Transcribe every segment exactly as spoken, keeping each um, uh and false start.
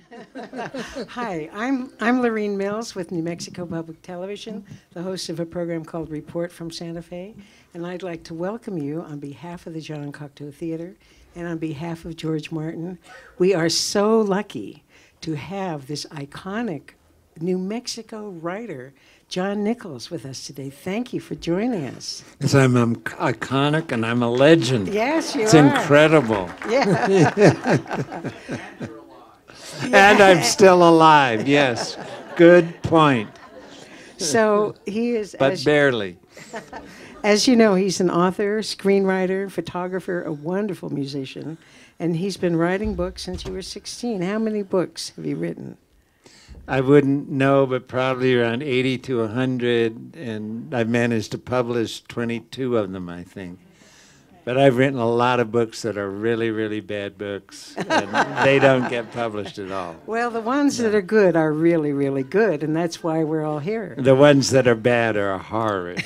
Hi, I'm I'm Lorene Mills with New Mexico Public Television, the host of a program called Report from Santa Fe, and I'd like to welcome you on behalf of the John Cocteau Theater and on behalf of George Martin. We are so lucky to have this iconic New Mexico writer, John Nichols, with us today. Thank you for joining us. Yes, I'm um, iconic and I'm a legend. Yes, you it's are. It's incredible. Yeah. And I'm still alive, yes. Good point. So he is, but as, barely. As you know, he's an author, screenwriter, photographer, a wonderful musician, and he's been writing books since you were sixteen. How many books have you written? I wouldn't know, but probably around eighty to one hundred, and I've managed to publish twenty-two of them, I think. But I've written a lot of books that are really, really bad books, and they don't get published at all. Well, the ones that are good are really, really good, and that's why we're all here. The ones that are bad are horrid.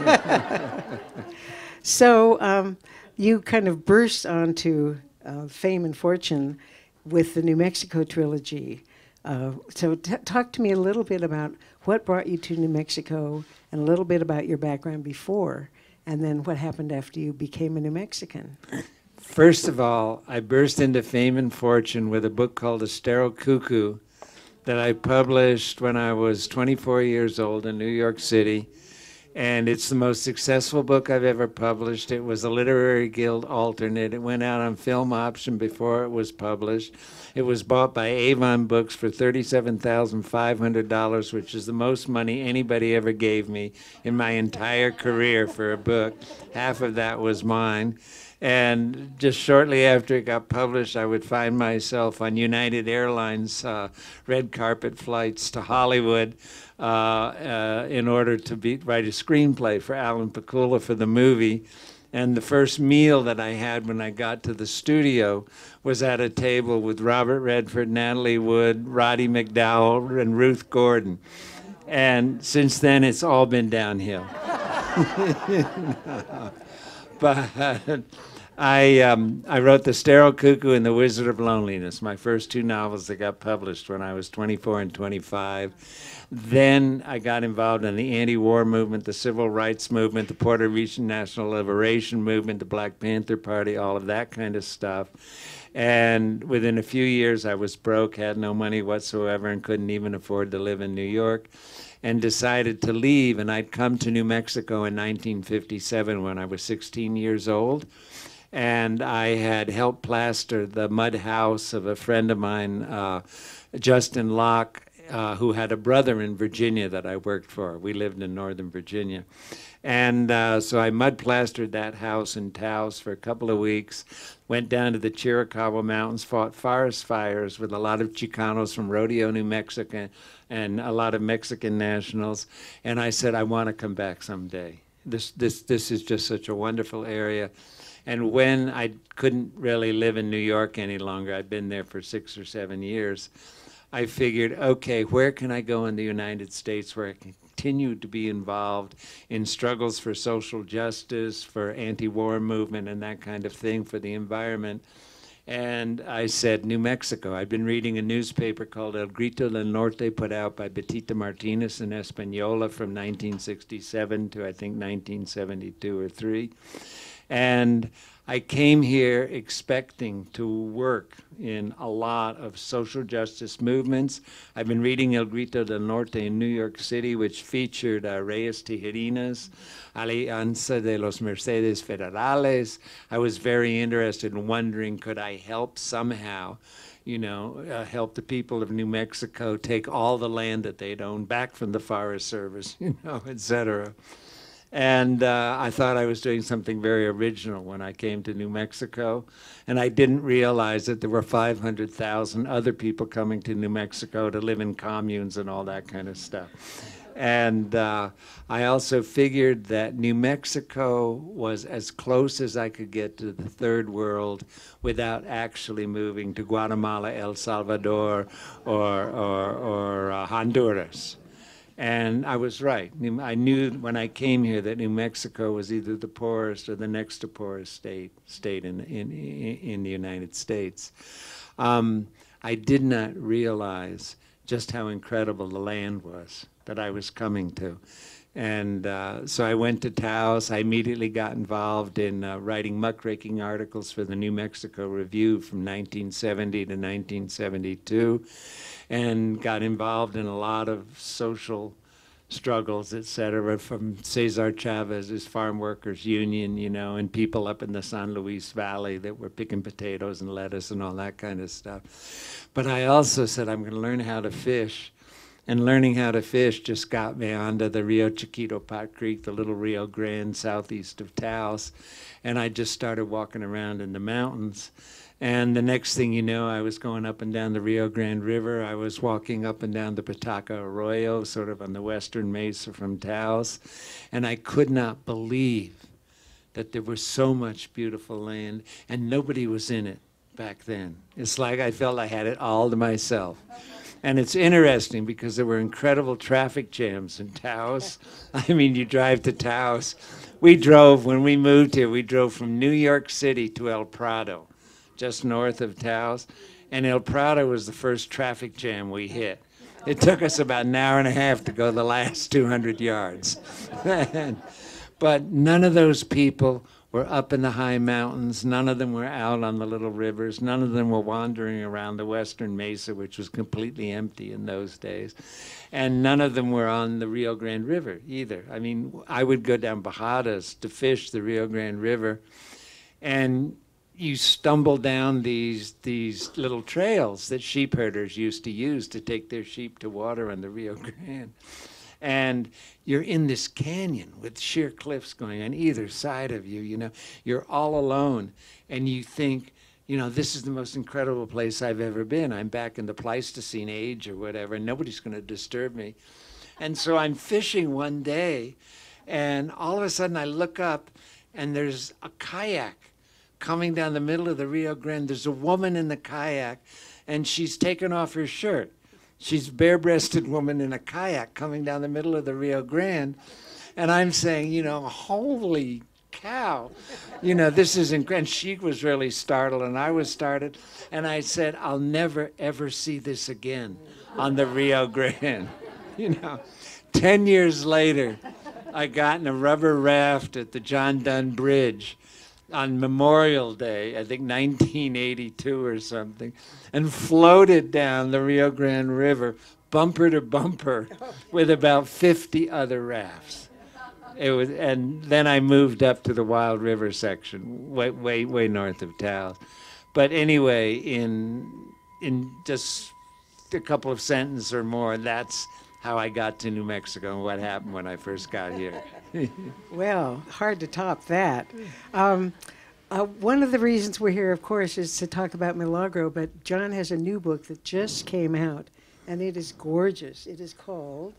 So um, you kind of burst onto uh, fame and fortune with the New Mexico trilogy. Uh, so t talk to me a little bit about what brought you to New Mexico and a little bit about your background before, and then what happened after you became a New Mexican. First of all, I burst into fame and fortune with a book called A Sterile Cuckoo that I published when I was twenty-four years old in New York City. And it's the most successful book I've ever published. It was a Literary Guild alternate. It went out on film option before it was published. It was bought by Avon Books for thirty-seven thousand five hundred dollars, which is the most money anybody ever gave me in my entire career for a book. Half of that was mine. And just shortly after it got published, I would find myself on United Airlines uh, red carpet flights to Hollywood uh, uh, in order to be, write a screenplay for Alan Pakula for the movie. And the first meal that I had when I got to the studio was at a table with Robert Redford, Natalie Wood, Roddy McDowell, and Ruth Gordon. And since then, it's all been downhill. But I, um, I wrote The Sterile Cuckoo and The Wizard of Loneliness, my first two novels that got published when I was twenty-four and twenty-five. Then I got involved in the anti-war movement, the civil rights movement, the Puerto Rican National Liberation Movement, the Black Panther Party, all of that kind of stuff. And within a few years, I was broke, had no money whatsoever, and couldn't even afford to live in New York, and decided to leave. And I'd come to New Mexico in nineteen fifty-seven when I was sixteen years old. And I had helped plaster the mud house of a friend of mine, uh, Justin Locke, uh, who had a brother in Virginia that I worked for. We lived in Northern Virginia. And uh, so I mud plastered that house in Taos for a couple of weeks, went down to the Chiricahua Mountains, fought forest fires with a lot of Chicanos from Rodeo, New Mexico, and a lot of Mexican nationals. And I said, I want to come back someday. This, this, this is just such a wonderful area. And when I couldn't really live in New York any longer, I'd been there for six or seven years, I figured, okay, where can I go in the United States where I can continue to be involved in struggles for social justice, for anti-war movement and that kind of thing, for the environment? And I said, New Mexico. I'd been reading a newspaper called El Grito del Norte, put out by Betita Martinez in Española from nineteen sixty-seven to, I think, nineteen seventy-two or three. And I came here expecting to work in a lot of social justice movements. I've been reading El Grito del Norte in New York City, which featured uh, Reyes Tijerinas, Alianza de los Mercedes Federales. I was very interested in wondering, could I help somehow, you know, uh, help the people of New Mexico take all the land that they'd owned back from the Forest Service, you know, et cetera. And uh, I thought I was doing something very original when I came to New Mexico. And I didn't realize that there were five hundred thousand other people coming to New Mexico to live in communes and all that kind of stuff. And uh, I also figured that New Mexico was as close as I could get to the third world without actually moving to Guatemala, El Salvador, or, or, or uh, Honduras. And I was right. I knew when I came here that New Mexico was either the poorest or the next to poorest state state in in in the United States. Um, I did not realize just how incredible the land was that I was coming to. And uh, so I went to Taos. I immediately got involved in uh, writing muckraking articles for the New Mexico Review from nineteen seventy to nineteen seventy-two, and got involved in a lot of social struggles, et cetera, from Cesar Chavez's Farm Workers Union, you know, and people up in the San Luis Valley that were picking potatoes and lettuce and all that kind of stuff. But I also said, I'm going to learn how to fish. And learning how to fish just got me onto the Rio Chiquito Pot Creek, the little Rio Grande southeast of Taos. And I just started walking around in the mountains. And the next thing you know, I was going up and down the Rio Grande River. I was walking up and down the Pataca Arroyo, sort of on the western mesa from Taos. And I could not believe that there was so much beautiful land, and nobody was in it back then. It's like I felt I had it all to myself. And it's interesting because there were incredible traffic jams in Taos. I mean, you drive to Taos. We drove, when we moved here, we drove from New York City to El Prado, just north of Taos. And El Prado was the first traffic jam we hit. It took us about an hour and a half to go the last two hundred yards. But none of those people were up in the high mountains. None of them were out on the little rivers. None of them were wandering around the western mesa, which was completely empty in those days. And none of them were on the Rio Grande River either. I mean, I would go down Bajadas to fish the Rio Grande River, and you stumble down these, these little trails that sheep herders used to use to take their sheep to water on the Rio Grande. And you're in this canyon with sheer cliffs going on either side of you, you know. You're all alone, and you think, you know, this is the most incredible place I've ever been. I'm back in the Pleistocene age or whatever, and nobody's going to disturb me. And so I'm fishing one day, and all of a sudden I look up, and there's a kayak coming down the middle of the Rio Grande. There's a woman in the kayak, and she's taken off her shirt. She's a bare-breasted woman in a kayak coming down the middle of the Rio Grande. And I'm saying, you know, holy cow, you know, this is incredible. And she was really startled, and I was startled. And I said, I'll never, ever see this again on the Rio Grande. You know, ten years later, I got in a rubber raft at the John Dunn Bridge on Memorial Day, I think nineteen eighty-two or something, and floated down the Rio Grande River, bumper to bumper, with about fifty other rafts. It was, and then I moved up to the Wild River section, way, way, way north of Taos. But anyway, in in just a couple of sentences or more, that's how I got to New Mexico and what happened when I first got here. Well, hard to top that. Um, uh, one of the reasons we're here, of course, is to talk about Milagro, but John has a new book that just came out, and it is gorgeous. It is called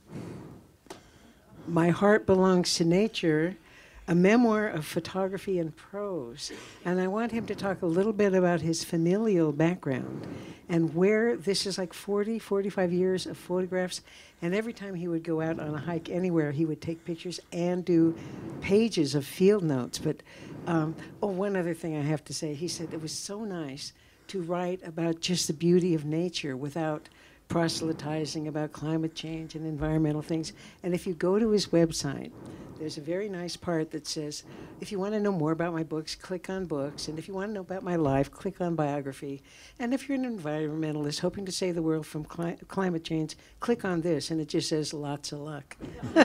My Heart Belongs to Nature, a memoir of photography and prose. And I want him to talk a little bit about his familial background and where this is like forty, forty-five years of photographs. And every time he would go out on a hike anywhere, he would take pictures and do pages of field notes. But, um, oh, one other thing I have to say, he said it was so nice to write about just the beauty of nature without proselytizing about climate change and environmental things. And if you go to his website, there's a very nice part that says, if you want to know more about my books, click on books. And if you want to know about my life, click on biography. And if you're an environmentalist hoping to save the world from cli- climate change, click on this. And it just says, lots of luck.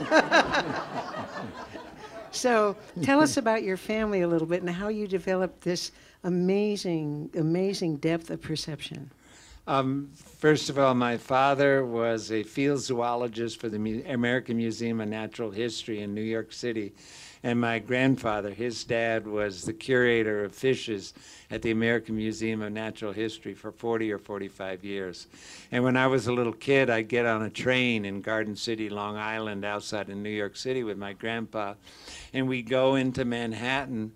So tell us about your family a little bit and how you developed this amazing, amazing depth of perception. Um, first of all, my father was a field zoologist for the Mu- American Museum of Natural History in New York City. And my grandfather, his dad, was the curator of fishes at the American Museum of Natural History for forty or forty-five years. And when I was a little kid, I'd get on a train in Garden City, Long Island, outside in New York City with my grandpa. And we'd go into Manhattan,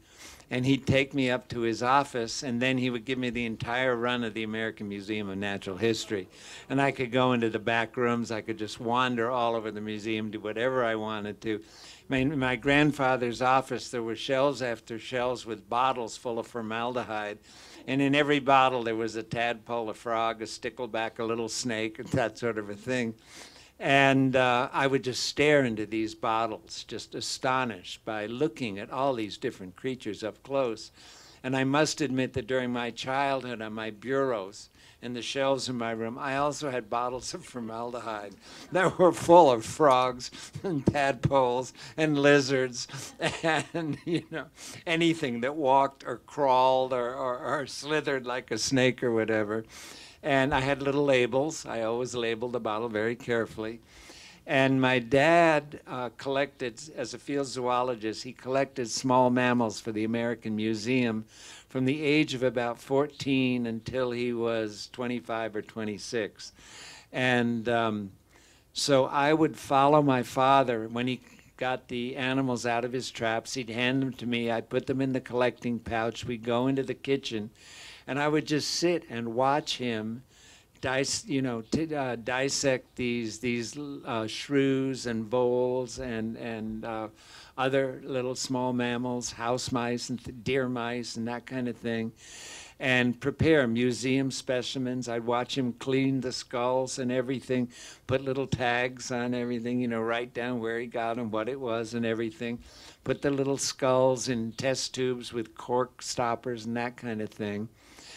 And he'd take me up to his office, and then he would give me the entire run of the American Museum of Natural History. And I could go into the back rooms. I could just wander all over the museum, do whatever I wanted to. In my grandfather's office, there were shelves after shelves with bottles full of formaldehyde. And in every bottle, there was a tadpole, a frog, a stickleback, a little snake, that sort of a thing. And uh, I would just stare into these bottles, just astonished by looking at all these different creatures up close. And I must admit that during my childhood on my bureaus and the shelves in my room, I also had bottles of formaldehyde that were full of frogs and tadpoles and lizards and, you know, anything that walked or crawled or, or, or slithered like a snake or whatever. And I had little labels. I always labeled the bottle very carefully. And my dad uh, collected, as a field zoologist, he collected small mammals for the American Museum from the age of about fourteen until he was twenty-five or twenty-six. And um, so I would follow my father. When he got the animals out of his traps, he'd hand them to me. I'd put them in the collecting pouch. We'd go into the kitchen. And I would just sit and watch him, dice, you know, t uh, dissect these these uh, shrews and voles and and uh, other little small mammals, house mice and deer mice and that kind of thing, and prepare museum specimens. I'd watch him clean the skulls and everything, put little tags on everything, you know, write down where he got them, what it was, and everything. Put the little skulls in test tubes with cork stoppers and that kind of thing.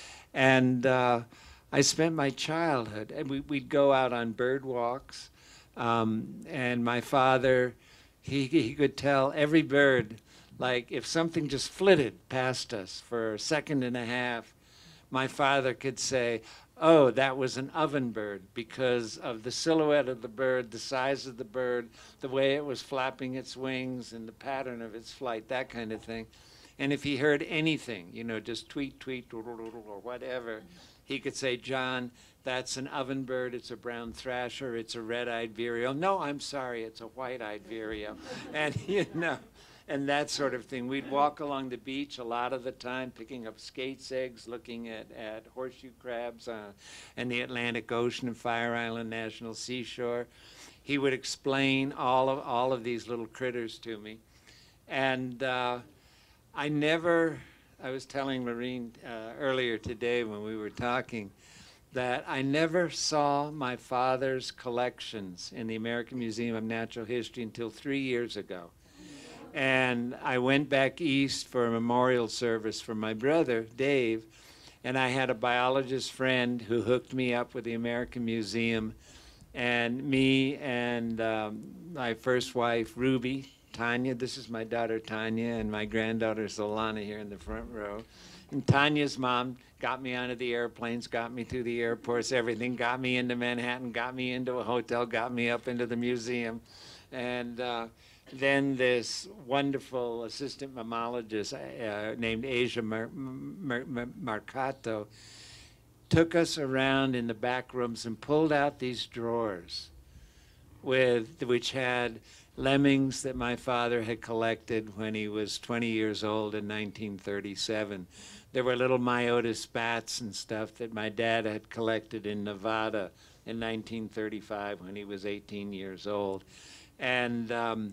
And uh, I spent my childhood, and we, we'd go out on bird walks, um, and my father, he, he could tell every bird, like if something just flitted past us for a second and a half, my father could say, oh, that was an oven bird because of the silhouette of the bird, the size of the bird, the way it was flapping its wings and the pattern of its flight, that kind of thing. And if he heard anything, you know, just tweet, tweet, or whatever, he could say, John, that's an oven bird, it's a brown thrasher, it's a red-eyed vireo. No, I'm sorry, it's a white-eyed vireo. And, you know, and that sort of thing. We'd walk along the beach a lot of the time, picking up skates eggs, looking at, at horseshoe crabs uh, in the Atlantic Ocean and Fire Island National Seashore. He would explain all of, all of these little critters to me. And uh, I never, I was telling Lorene uh, earlier today when we were talking, that I never saw my father's collections in the American Museum of Natural History until three years ago. And I went back east for a memorial service for my brother, Dave, and I had a biologist friend who hooked me up with the American Museum, and me and um, my first wife, Ruby, Tanya, this is my daughter Tanya, and my granddaughter Solana here in the front row. And Tanya's mom got me onto the airplanes, got me through the airports, everything, got me into Manhattan, got me into a hotel, got me up into the museum. And uh, then this wonderful assistant mammologist uh, named Asia Mar Mar Mar Marcato took us around in the back rooms and pulled out these drawers with, which had lemmings that my father had collected when he was twenty years old in nineteen thirty-seven. There were little Myotis bats and stuff that my dad had collected in Nevada in nineteen thirty-five when he was eighteen years old. And um,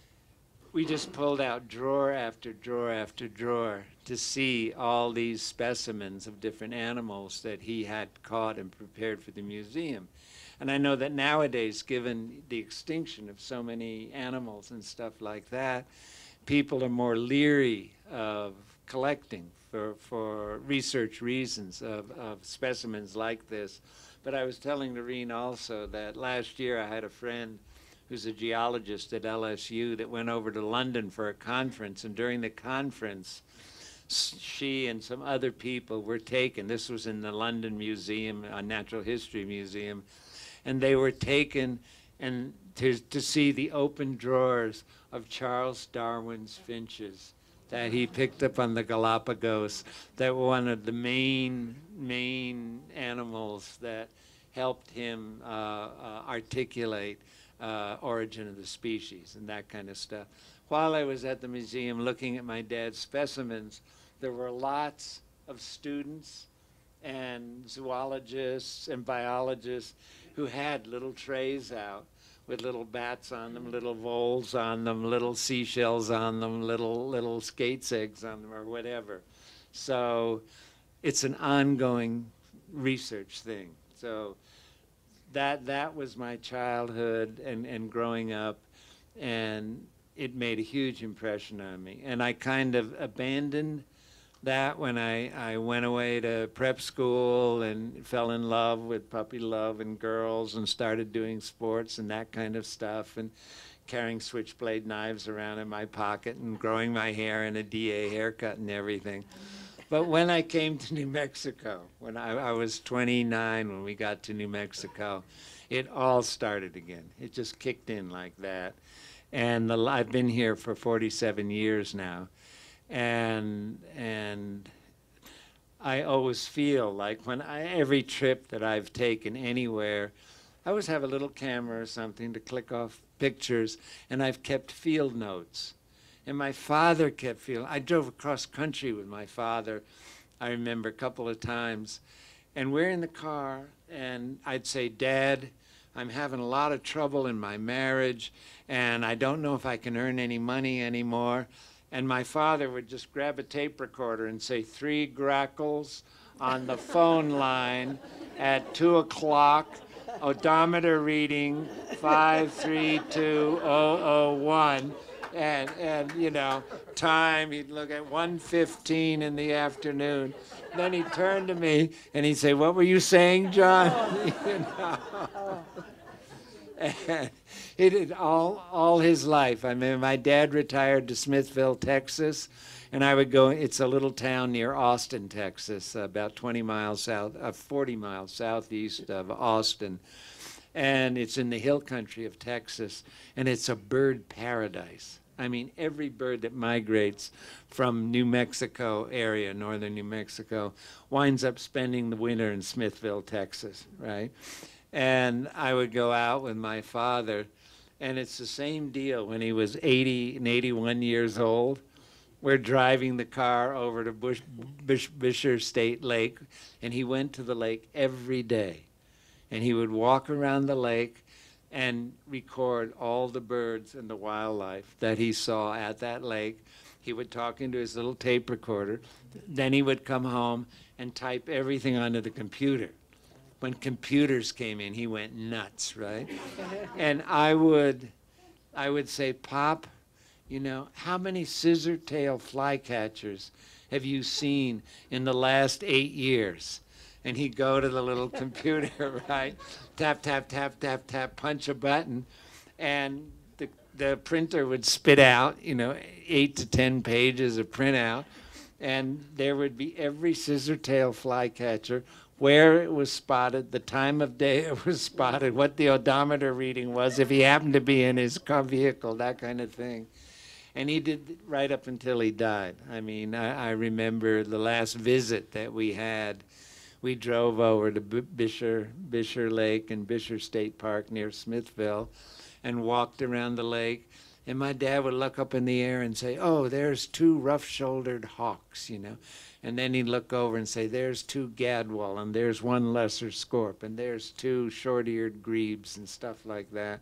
we just pulled out drawer after drawer after drawer to see all these specimens of different animals that he had caught and prepared for the museum. And I know that nowadays, given the extinction of so many animals and stuff like that, people are more leery of collecting for, for research reasons of, of specimens like this. But I was telling Lorene also that last year I had a friend who's a geologist at L S U that went over to London for a conference, and during the conference, she and some other people were taken. This was in the London Museum, a Natural History Museum, and they were taken and to, to see the open drawers of Charles Darwin's finches that he picked up on the Galapagos, that were one of the main, main animals that helped him uh, uh, articulate uh, origin of the species and that kind of stuff. while I was at the museum looking at my dad's specimens, there were lots of students and zoologists and biologists who had little trays out with little bats on them, little voles on them, little seashells on them, little little skates eggs on them, or whatever. So it's an ongoing research thing. So that that was my childhood and, and growing up, and it made a huge impression on me. And I kind of abandoned that when I, I went away to prep school and fell in love with puppy love and girls and started doing sports and that kind of stuff and carrying switchblade knives around in my pocket and growing my hair in a D A haircut and everything. But when I came to New Mexico, when I, I was twenty-nine when we got to New Mexico, it all started again. It just kicked in like that. And the, I've been here for forty-seven years now. And and I always feel like when I, every trip that I've taken anywhere, I always have a little camera or something to click off pictures, and I've kept field notes. And my father kept field. I drove across country with my father, I remember a couple of times, and we're in the car, and I'd say, "Dad, I'm having a lot of trouble in my marriage, and I don't know if I can earn any money anymore." And my father would just grab a tape recorder and say, "Three grackles on the phone line at two o'clock, odometer reading five three two oh oh one." And, and, you know, time, he'd look at one fifteen in the afternoon. Then he'd turn to me and he'd say, "What were you saying, John?" You know? And he did all, all his life. I mean, my dad retired to Smithville, Texas, and I would go, it's a little town near Austin, Texas, about twenty miles south, uh, forty miles southeast of Austin. And it's in the hill country of Texas, and it's a bird paradise. I mean, every bird that migrates from New Mexico area, northern New Mexico, winds up spending the winter in Smithville, Texas, right? And I would go out with my father, and it's the same deal when he was eighty and eighty-one years old. We're driving the car over to Bush, Bush, Bisher State Lake, and he went to the lake every day. And he would walk around the lake and record all the birds and the wildlife that he saw at that lake. He would talk into his little tape recorder. Then he would come home and type everything onto the computer. When computers came in, he went nuts, right? And I would, I would say, "Pop, you know, how many scissor-tail flycatchers have you seen in the last eight years? And he'd go to the little computer, right? Tap, tap, tap, tap, tap, punch a button. And the, the printer would spit out, you know, eight to ten pages of printout. And there would be every scissor-tail flycatcher, where it was spotted, the time of day it was spotted, what the odometer reading was, if he happened to be in his car vehicle, that kind of thing. And he did right up until he died. I mean, I, I remember the last visit that we had. We drove over to B Bisher, Bisher Lake and Bisher State Park near Smithville and walked around the lake. And my dad would look up in the air and say, "Oh, there's two rough-shouldered hawks," you know. And then he'd look over and say, "There's two gadwall, and there's one lesser scorp, and there's two short-eared grebes," and stuff like that.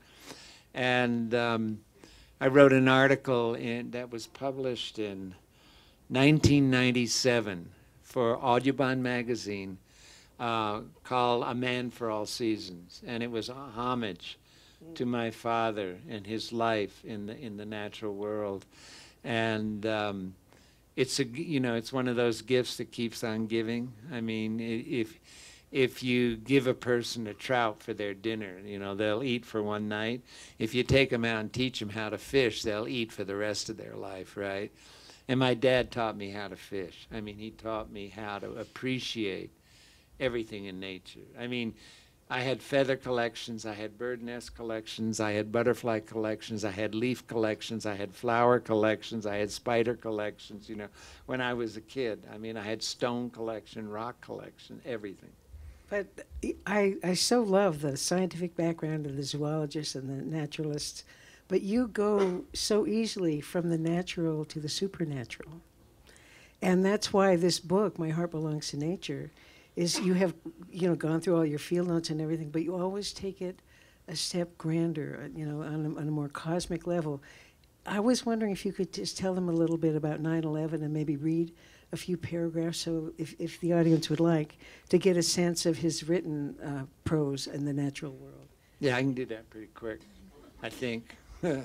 And um, I wrote an article in, that was published in nineteen ninety-seven for Audubon magazine uh, called "A Man for All Seasons," and it was a homage to my father and his life in the in the natural world. And um, it's a you know it's one of those gifts that keeps on giving. I mean, if if you give a person a trout for their dinner, you know, they'll eat for one night. If you take them out and teach them how to fish, they'll eat for the rest of their life, right? And my dad taught me how to fish. I mean, he taught me how to appreciate everything in nature. I mean, I had feather collections, I had bird nest collections, I had butterfly collections, I had leaf collections, I had flower collections, I had spider collections, you know, when I was a kid. I mean, I had stone collection, rock collection, everything. But I, I so love the scientific background of the zoologists and the naturalists, but you go so easily from the natural to the supernatural. And that's why this book, My Heart Belongs to Nature, is you have, you know, gone through all your field notes and everything, but you always take it a step grander, uh, you know, on a, on a more cosmic level. I was wondering if you could just tell them a little bit about nine eleven and maybe read a few paragraphs, so if, if the audience would like, to get a sense of his written uh, prose in the natural world. Yeah, I can do that pretty quick, I think.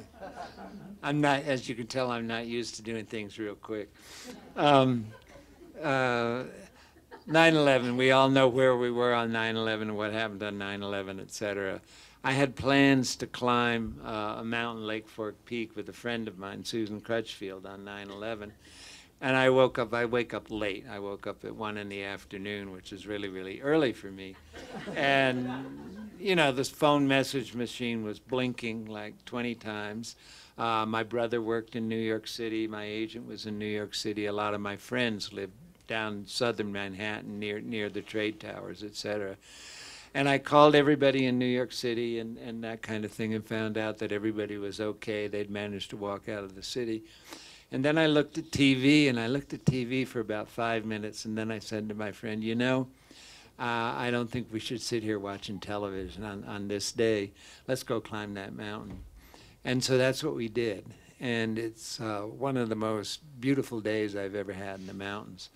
I'm not, as you can tell, I'm not used to doing things real quick. Um, uh, nine eleven, we all know where we were on nine eleven and what happened on nine eleven, et cetera. I had plans to climb uh, a mountain, Lake Fork Peak, with a friend of mine, Susan Crutchfield, on nine eleven. And I woke up, I wake up late. I woke up at one in the afternoon, which is really, really early for me. And, you know, this phone message machine was blinking like twenty times. Uh, my brother worked in New York City. My agent was in New York City. A lot of my friends lived down southern Manhattan near, near the trade towers, et cetera. And I called everybody in New York City and, and that kind of thing and found out that everybody was okay. They'd managed to walk out of the city. And then I looked at T V, and I looked at T V for about five minutes, and then I said to my friend, you know, uh, I don't think we should sit here watching television on, on this day. Let's go climb that mountain. And so that's what we did. And it's uh, one of the most beautiful days I've ever had in the mountains.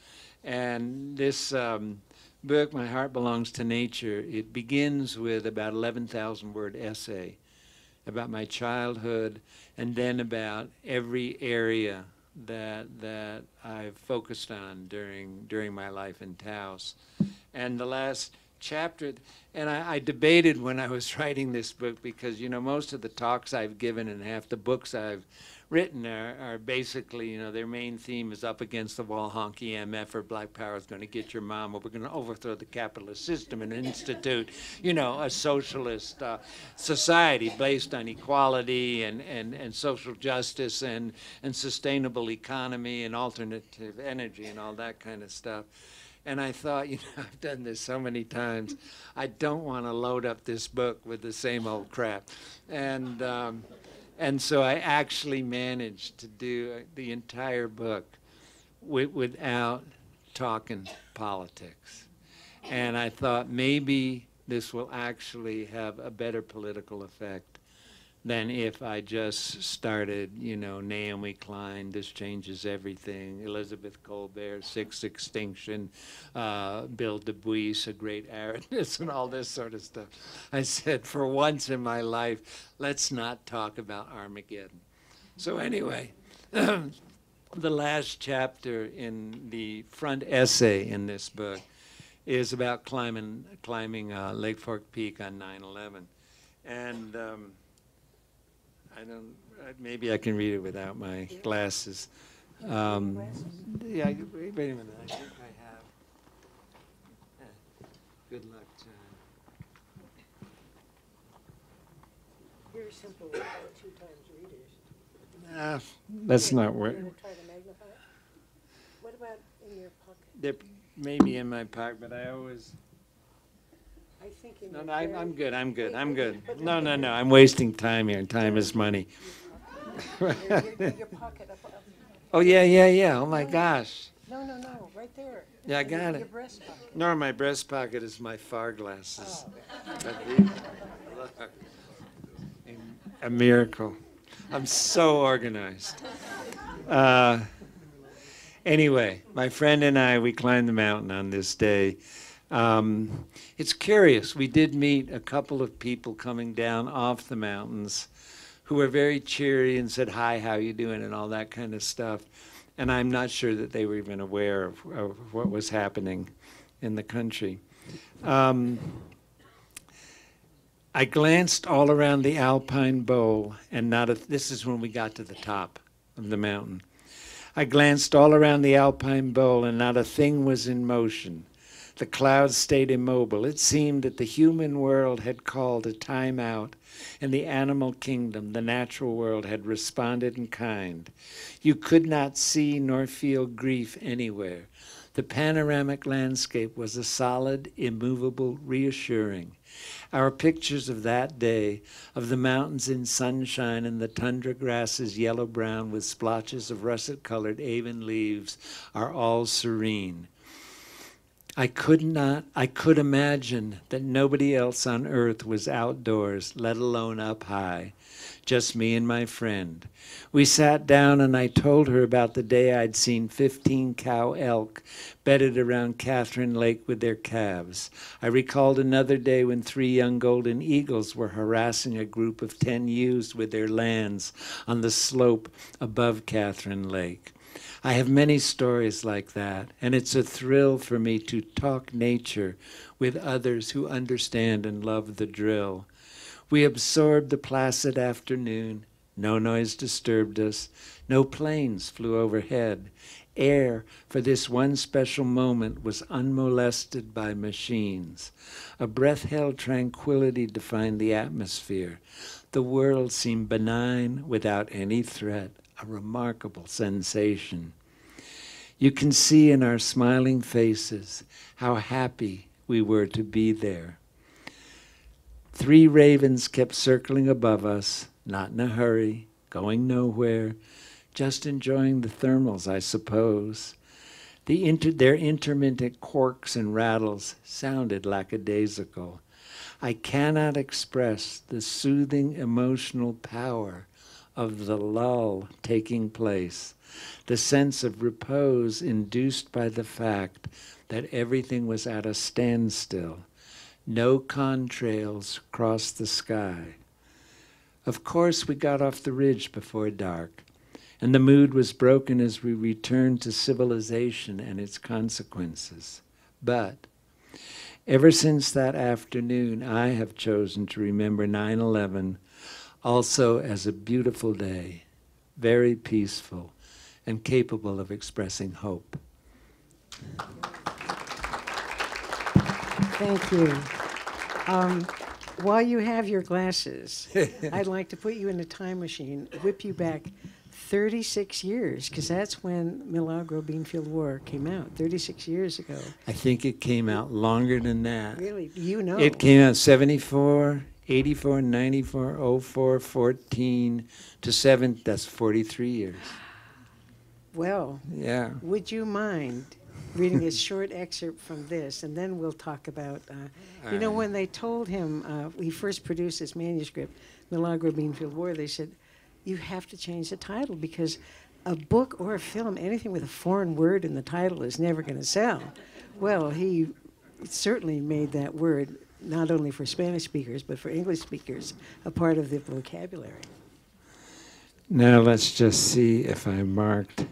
And this um, book, My Heart Belongs to Nature, it begins with about eleven thousand word essay about my childhood, and then about every area that that I've focused on during during my life in Taos. And the last chapter, and I, I debated when I was writing this book, because you know most of the talks I've given and half the books I've written are, are basically, you know, their main theme is up against the wall, honk E M F, or Black Power is going to get your mom, or we're going to overthrow the capitalist system and institute, you know, a socialist uh, society based on equality and, and, and social justice and, and sustainable economy and alternative energy and all that kind of stuff. And I thought, you know, I've done this so many times. I don't want to load up this book with the same old crap. And um, and so I actually managed to do the entire book wi- without talking politics. And I thought maybe this will actually have a better political effect than if I just started, you know, Naomi Klein, This Changes Everything, Elizabeth Colbert, Sixth Extinction, uh, Bill Du Bois, A Great Aridness, and all this sort of stuff. I said, for once in my life, let's not talk about Armageddon. So anyway, the last chapter in the front essay in this book is about climbing, climbing uh, Lake Fork Peak on nine eleven. And um, I don't, uh, maybe I can read it without my glasses. Um, yeah, I- wait, wait a minute, I think I have. Eh, good luck, John. Very simple, two times readers. Uh, that's not what, You're going to try to magnify it? What about in your pocket? they're maybe in my pocket, but I always, I think in no, your no, I'm, very- I'm good, I'm good, Wait, I'm wait, good. but No, look no, at no, your- I'm wasting time here, and time is money. Your, your, your pocket up, up. Oh, yeah, yeah, yeah, oh my gosh. No, no, no, right there. Yeah, I In your- got Your it. breast pocket. No, my breast pocket is my far glasses. Oh. But these- look, a miracle. I'm so organized. Uh, anyway, my friend and I, we climbed the mountain on this day. Um, it's curious. We did meet a couple of people coming down off the mountains who were very cheery and said, hi, how you doing, and all that kind of stuff. And I'm not sure that they were even aware of, of what was happening in the country. Um, I glanced all around the alpine bowl, and not a, this is when we got to the top of the mountain. I glanced all around the alpine bowl, and not a thing was in motion. The clouds stayed immobile. It seemed that the human world had called a time out, and the animal kingdom, the natural world, had responded in kind. You could not see nor feel grief anywhere. The panoramic landscape was a solid, immovable, reassuring. Our pictures of that day, of the mountains in sunshine and the tundra grasses yellow-brown with splotches of russet-colored avon leaves, are all serene. I could not, I could imagine that nobody else on earth was outdoors, let alone up high, just me and my friend. We sat down and I told her about the day I'd seen fifteen cow elk bedded around Catherine Lake with their calves. I recalled another day when three young golden eagles were harassing a group of ten ewes with their lambs on the slope above Catherine Lake. I have many stories like that, and it's a thrill for me to talk nature with others who understand and love the drill. We absorbed the placid afternoon. No noise disturbed us. No planes flew overhead. Air for this one special moment was unmolested by machines. A breath-held tranquility defined the atmosphere. The world seemed benign without any threat. A remarkable sensation. You can see in our smiling faces how happy we were to be there. Three ravens kept circling above us, not in a hurry, going nowhere, just enjoying the thermals, I suppose. The inter their intermittent quirks and rattles sounded lackadaisical. I cannot express the soothing emotional power of the lull taking place, the sense of repose induced by the fact that everything was at a standstill. No contrails crossed the sky. Of course, we got off the ridge before dark, and the mood was broken as we returned to civilization and its consequences. But ever since that afternoon, I have chosen to remember nine eleven also as a beautiful day, very peaceful, and capable of expressing hope. Thank you. Um, while you have your glasses, I'd like to put you in a time machine, whip you back thirty-six years, because that's when Milagro Beanfield War came out, thirty-six years ago. I think it came out longer than that. Really? You know. It came out seventy-four, eighty-four, ninety-four, oh four, fourteen to seven. That's forty-three years. Well, yeah. Would you mind reading a short excerpt from this, and then we'll talk about, uh, you know, right. when they told him, uh, we first produced this manuscript, Milagro Beanfield War, they said, you have to change the title because a book or a film, anything with a foreign word in the title is never going to sell. Well, he certainly made that word, not only for Spanish speakers, but for English speakers, a part of the vocabulary. Now let's just see if I marked.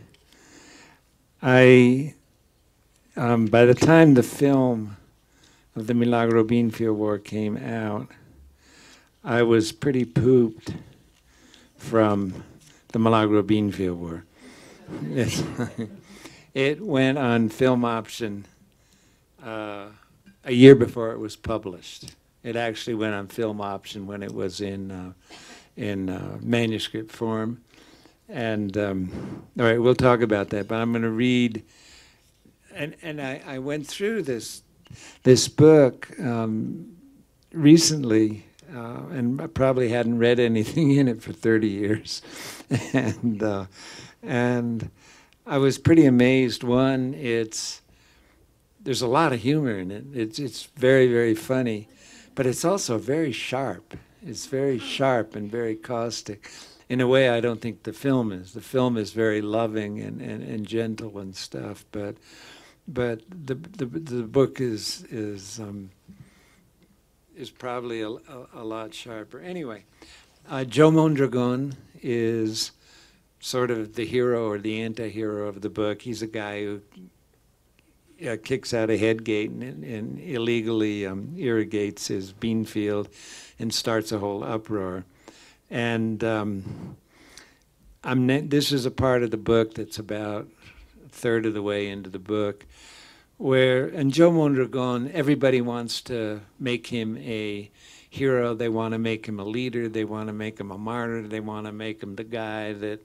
I, um, by the time the film of the Milagro Beanfield War came out, I was pretty pooped from the Milagro Beanfield War. It, it went on film option uh, a year before it was published. It actually went on film option when it was in uh, in uh, manuscript form. And um, all right, we'll talk about that. But I'm going to read, and and I, I went through this this book um, recently. Uh, and I probably hadn't read anything in it for thirty years. and uh, and I was pretty amazed. One, it's there's a lot of humor in it. It's it's very, very funny, but it's also very sharp. It's very sharp and very caustic. In a way, I don't think the film is. The film is very loving and, and, and gentle and stuff, but but the the, the book is is um, is probably a, a, a lot sharper. Anyway, uh, Joe Mondragon is sort of the hero or the anti-hero of the book. He's a guy who uh, kicks out a head gate and, and illegally um, irrigates his bean field and starts a whole uproar. And um, I'm ne this is a part of the book that's about a third of the way into the book, where, and Joe Mondragon, everybody wants to make him a hero. They want to make him a leader. They want to make him a martyr. They want to make him the guy that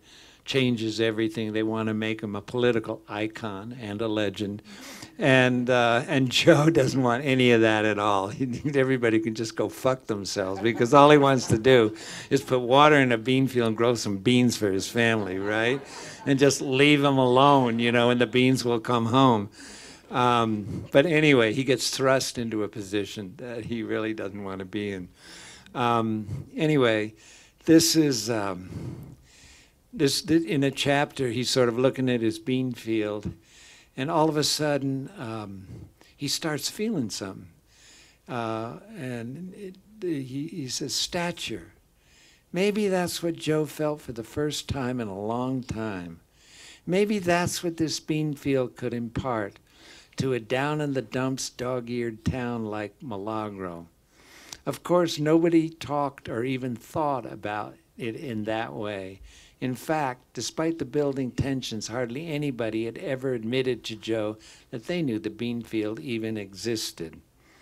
changes everything. They want to make him a political icon and a legend. And uh, and Joe doesn't want any of that at all. He, everybody can just go fuck themselves, because all he wants to do is put water in a bean field and grow some beans for his family, right? And just leave them alone, you know, and the beans will come home. Um, but anyway, he gets thrust into a position that he really doesn't want to be in. Um, anyway, this is um, this, this in a chapter. He's sort of looking at his bean field. And all of a sudden, um, he starts feeling something. Uh, and it, he, he says, stature. Maybe that's what Joe felt for the first time in a long time. Maybe that's what this bean field could impart to a down-in-the-dumps, dog-eared town like Milagro. Of course, nobody talked or even thought about it in that way. In fact, despite the building tensions, hardly anybody had ever admitted to Joe that they knew the bean field even existed.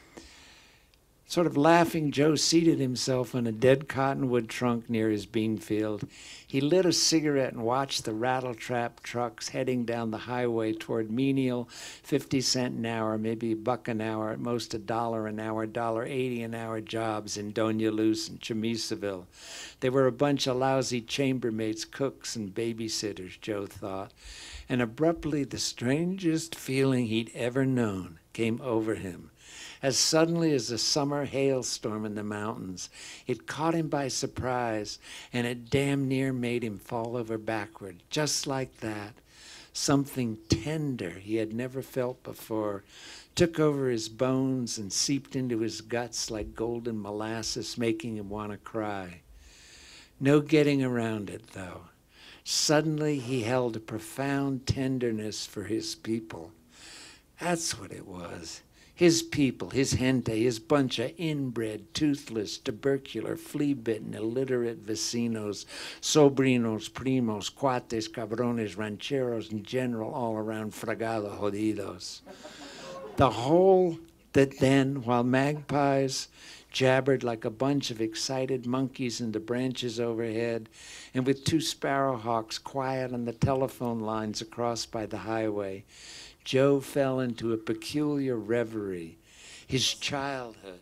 Sort of laughing, Joe seated himself on a dead cottonwood trunk near his bean field. He lit a cigarette and watched the rattle-trap trucks heading down the highway toward menial fifty cent an hour, maybe a buck an hour, at most a dollar an hour, dollar eighty an hour jobs in Doña Luz and Chamisaville. They were a bunch of lousy chambermaids, cooks, and babysitters, Joe thought. And abruptly, the strangest feeling he'd ever known came over him. As suddenly as a summer hailstorm in the mountains, it caught him by surprise, and it damn near made him fall over backward, just like that. Something tender he had never felt before took over his bones and seeped into his guts like golden molasses, making him want to cry. No getting around it, though. Suddenly he held a profound tenderness for his people. That's what it was. His people, his gente, his bunch of inbred, toothless, tubercular, flea-bitten, illiterate vecinos, sobrinos, primos, cuates, cabrones, rancheros, in general, all around fragado jodidos. The whole that then, while magpies jabbered like a bunch of excited monkeys in the branches overhead, and with two sparrowhawks quiet on the telephone lines across by the highway, Joe fell into a peculiar reverie. His childhood,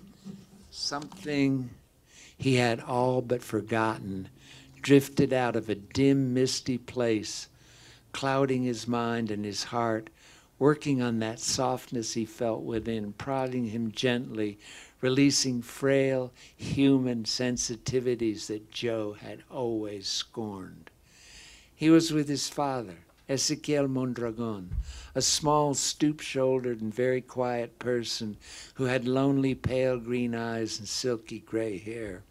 something he had all but forgotten, drifted out of a dim, misty place, clouding his mind and his heart, working on that softness he felt within, prodding him gently, releasing frail human sensitivities that Joe had always scorned. He was with his father, Ezequiel Mondragon, a small, stoop-shouldered and very quiet person who had lonely, pale green eyes and silky gray hair.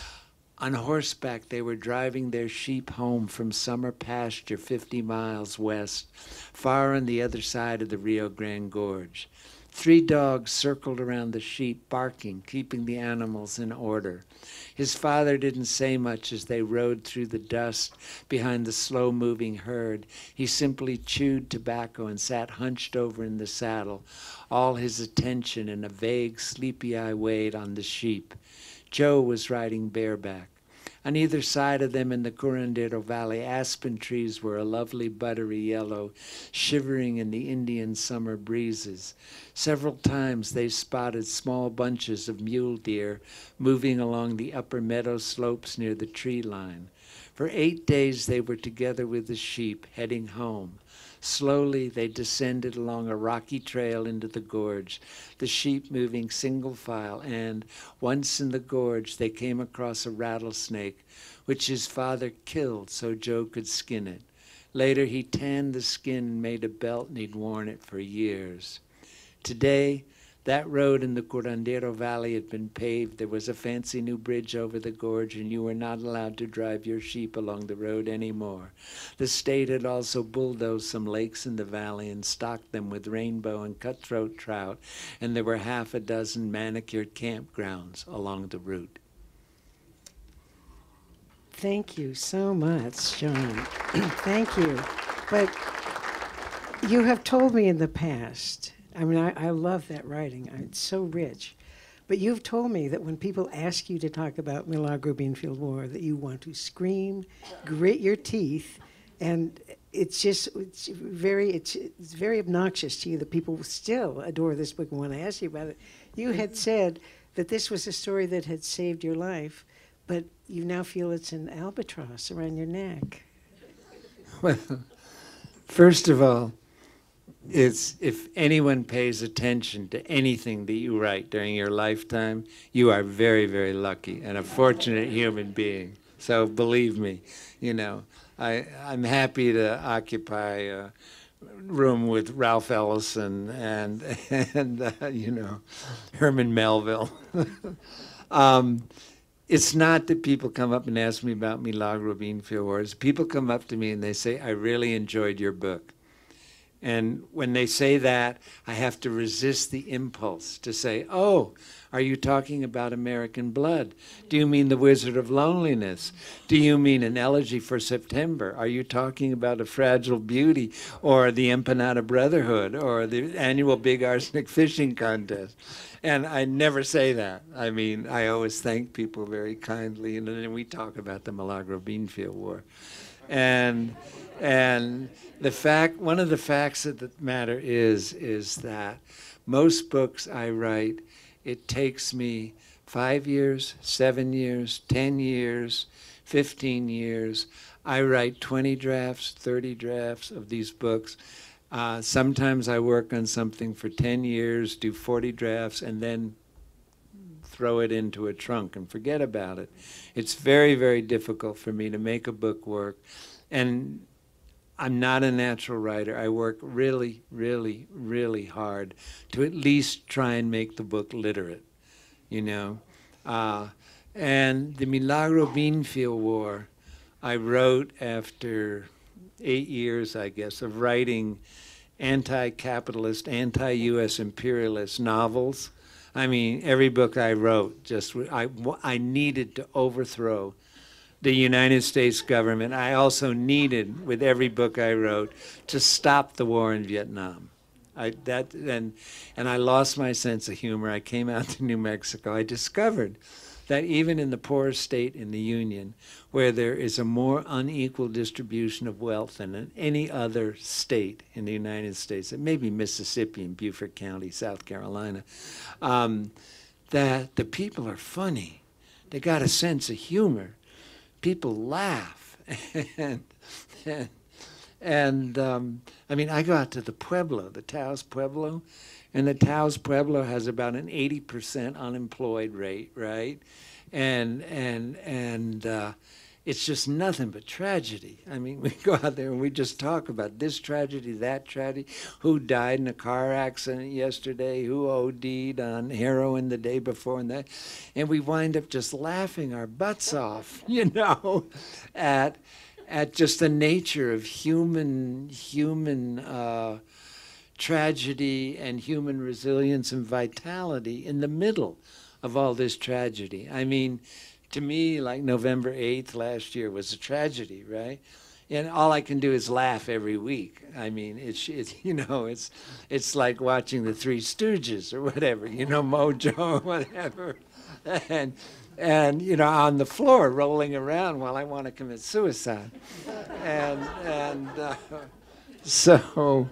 On horseback, they were driving their sheep home from summer pasture fifty miles west, far on the other side of the Rio Grande Gorge. Three dogs circled around the sheep, barking, keeping the animals in order. His father didn't say much as they rode through the dust behind the slow-moving herd. He simply chewed tobacco and sat hunched over in the saddle, all his attention and a vague, sleepy eye weighed on the sheep. Joe was riding bareback. On either side of them in the Curandero Valley, aspen trees were a lovely buttery yellow, shivering in the Indian summer breezes. Several times they spotted small bunches of mule deer moving along the upper meadow slopes near the tree line. For eight days they were together with the sheep, heading home. Slowly they descended along a rocky trail into the gorge, the sheep moving single file, and once in the gorge they came across a rattlesnake, which his father killed so Joe could skin it. Later he tanned the skin and made a belt, and he'd worn it for years. Today, that road in the Curandero Valley had been paved. There was a fancy new bridge over the gorge, and you were not allowed to drive your sheep along the road anymore. The state had also bulldozed some lakes in the valley and stocked them with rainbow and cutthroat trout, and there were half a dozen manicured campgrounds along the route. Thank you so much, John. Thank you. But you have told me in the past, I mean, I, I love that writing. It's so rich. But you've told me that when people ask you to talk about Milagro Beanfield War, that you want to scream, grit your teeth, and it's just it's very it's, it's very obnoxious to you that people still adore this book and want to ask you about it. You had said that this was a story that had saved your life, but you now feel it's an albatross around your neck. Well, first of all, it's if anyone pays attention to anything that you write during your lifetime, you are very, very lucky and a fortunate human being. So believe me, you know, I, I'm happy to occupy a room with Ralph Ellison and, and uh, you know, Herman Melville. um, It's not that people come up and ask me about Milagro Beanfield Wars. People come up to me and they say, I really enjoyed your book. And when they say that, I have to resist the impulse to say, oh, are you talking about American Blood? Do you mean The Wizard of Loneliness? Do you mean An Elegy for September? Are you talking about A Fragile Beauty or the Empanada Brotherhood or the annual Big Arsenic Fishing Contest? And I never say that. I mean, I always thank people very kindly, and then we talk about the Milagro Beanfield War. And and the fact, one of the facts of the matter is, is that most books I write, it takes me five years, seven years, ten years, fifteen years. I write twenty drafts, thirty drafts of these books. Uh, sometimes I work on something for ten years, do forty drafts, and then throw it into a trunk and forget about it. It's very, very difficult for me to make a book work. And I'm not a natural writer. I work really, really, really hard to at least try and make the book literate, you know. Uh, and the Milagro Beanfield War, I wrote after eight years, I guess, of writing anti-capitalist, anti-U S imperialist novels. I mean, every book I wrote, just I, I needed to overthrow the United States government. I also needed, with every book I wrote, to stop the war in Vietnam. I, that, and, and I lost my sense of humor. I came out to New Mexico. I discovered that even in the poorest state in the Union, where there is a more unequal distribution of wealth than in any other state in the United States, it may be Mississippi and Beaufort County, South Carolina, um, that the people are funny. They got a sense of humor. People laugh. and and, and um, I mean, I go out to the Pueblo, the Taos Pueblo, and the Taos Pueblo has about an eighty percent unemployed rate, right? And and and uh, it's just nothing but tragedy. I mean, we go out there and we just talk about this tragedy, that tragedy, who died in a car accident yesterday, who O D'd on heroin the day before, and that, and we wind up just laughing our butts off, you know, at at just the nature of human human. Uh, tragedy and human resilience and vitality in the middle of all this tragedy. I mean, to me, like November eighth last year was a tragedy, right? And all I can do is laugh every week. I mean, it's, it's you know, it's it's like watching the Three Stooges or whatever, you know, Mojo or whatever. And, and, you know, on the floor rolling around while I want to commit suicide. And, and uh, so...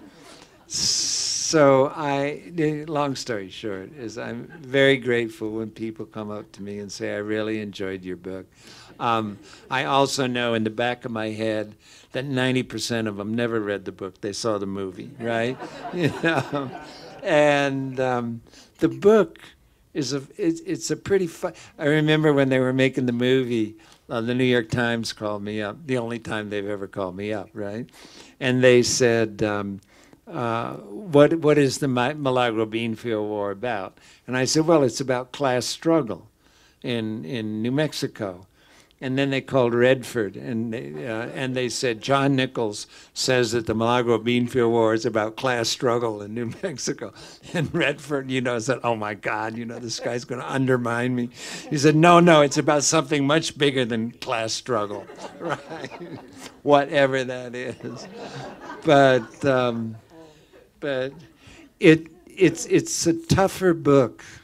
So I, long story short, is I'm very grateful when people come up to me and say, I really enjoyed your book. Um, I also know in the back of my head that ninety percent of them never read the book. They saw the movie, right? You know? And um, the book is a, it's, it's a pretty fun, I remember when they were making the movie, uh, the New York Times called me up, the only time they've ever called me up, right? And they said, um, Uh, what what is the Milagro Beanfield War about? And I said, well, it's about class struggle in in New Mexico. And then they called Redford, and they, uh, and they said, John Nichols says that the Milagro Beanfield War is about class struggle in New Mexico. And Redford, you know, said, oh my God, you know, this guy's going to undermine me. He said, no, no, it's about something much bigger than class struggle, right? Whatever that is. But um, But it it's it's a tougher book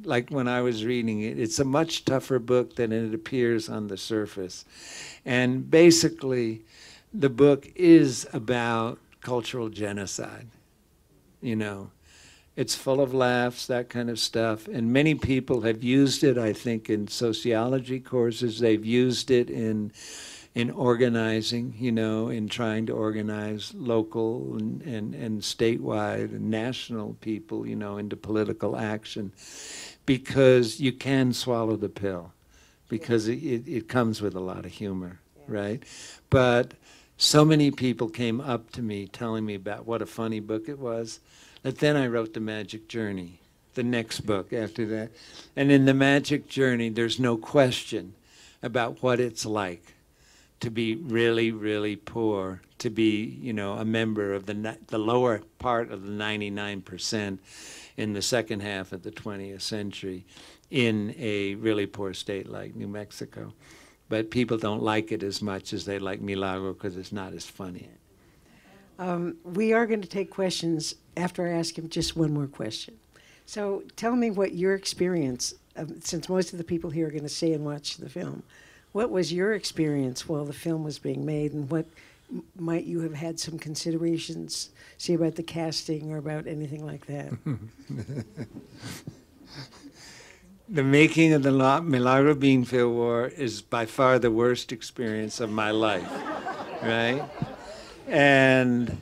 like when I was reading it, it's a much tougher book than it appears on the surface. And basically, the book is about cultural genocide, you know. It's full of laughs, that kind of stuff. And many people have used it, I think, in sociology courses. They've used it in in organizing, you know, in trying to organize local and, and, and statewide and national people, you know, into political action. Because you can swallow the pill. Because it, it, it comes with a lot of humor, right? But so many people came up to me telling me about what a funny book it was. But then I wrote The Magic Journey, the next book after that. And in The Magic Journey, there's no question about what it's like to be really, really poor, to be, you know, a member of the, the lower part of the ninety-nine percent in the second half of the twentieth century in a really poor state like New Mexico. But people don't like it as much as they like Milagro because it's not as funny. Um, we are going to take questions after I ask him just one more question. So tell me what your experience, uh, since most of the people here are going to stay and watch the film, what was your experience while the film was being made, and what m- might you have had some considerations, say, about the casting or about anything like that? The making of the La- Milagro Beanfield War is by far the worst experience of my life, right? And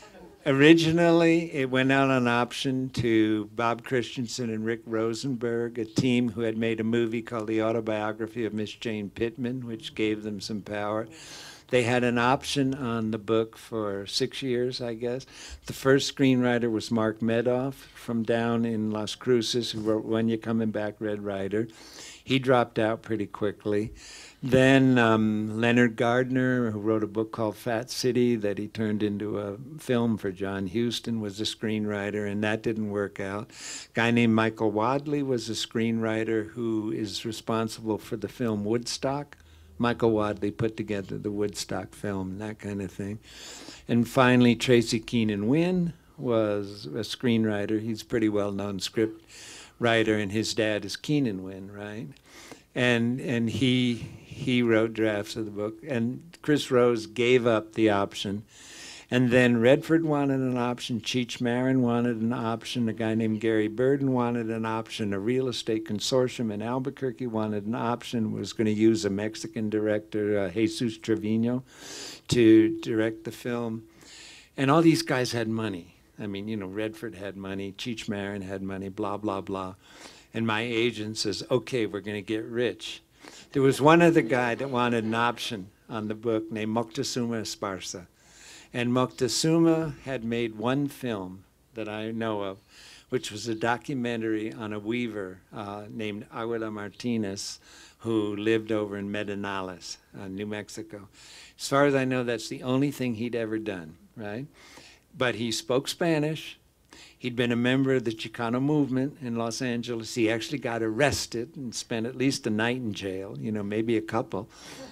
originally, it went out on option to Bob Christensen and Rick Rosenberg, a team who had made a movie called The Autobiography of Miss Jane Pittman, which gave them some power. They had an option on the book for six years, I guess. The first screenwriter was Mark Medoff from down in Las Cruces, who wrote When You Coming Back, Red Ryder. He dropped out pretty quickly. Then um, Leonard Gardner, who wrote a book called Fat City that he turned into a film for John Huston, was a screenwriter, and that didn't work out. A guy named Michael Wadley was a screenwriter who is responsible for the film Woodstock. Michael Wadley put together the Woodstock film, that kind of thing. And finally, Tracy Keenan Wynn was a screenwriter. He's a pretty well-known script writer, and his dad is Keenan Wynn, right? And and he he wrote drafts of the book. And Chris Rose gave up the option. And then Redford wanted an option, Cheech Marin wanted an option, a guy named Gary Burden wanted an option, a real estate consortium in Albuquerque wanted an option, was going to use a Mexican director, uh, Jesus Trevino, to direct the film. And all these guys had money. I mean, you know, Redford had money, Cheech Marin had money, blah, blah, blah. And my agent says, okay, we're going to get rich. There was one other guy that wanted an option on the book named Moctezuma Esparza. And Moctezuma had made one film that I know of, which was a documentary on a weaver uh, named Aguila Martinez, who lived over in Medinales, uh, New Mexico. As far as I know, that's the only thing he'd ever done, right? But he spoke Spanish. He'd been a member of the Chicano movement in Los Angeles. He actually got arrested and spent at least a night in jail, you know, maybe a couple.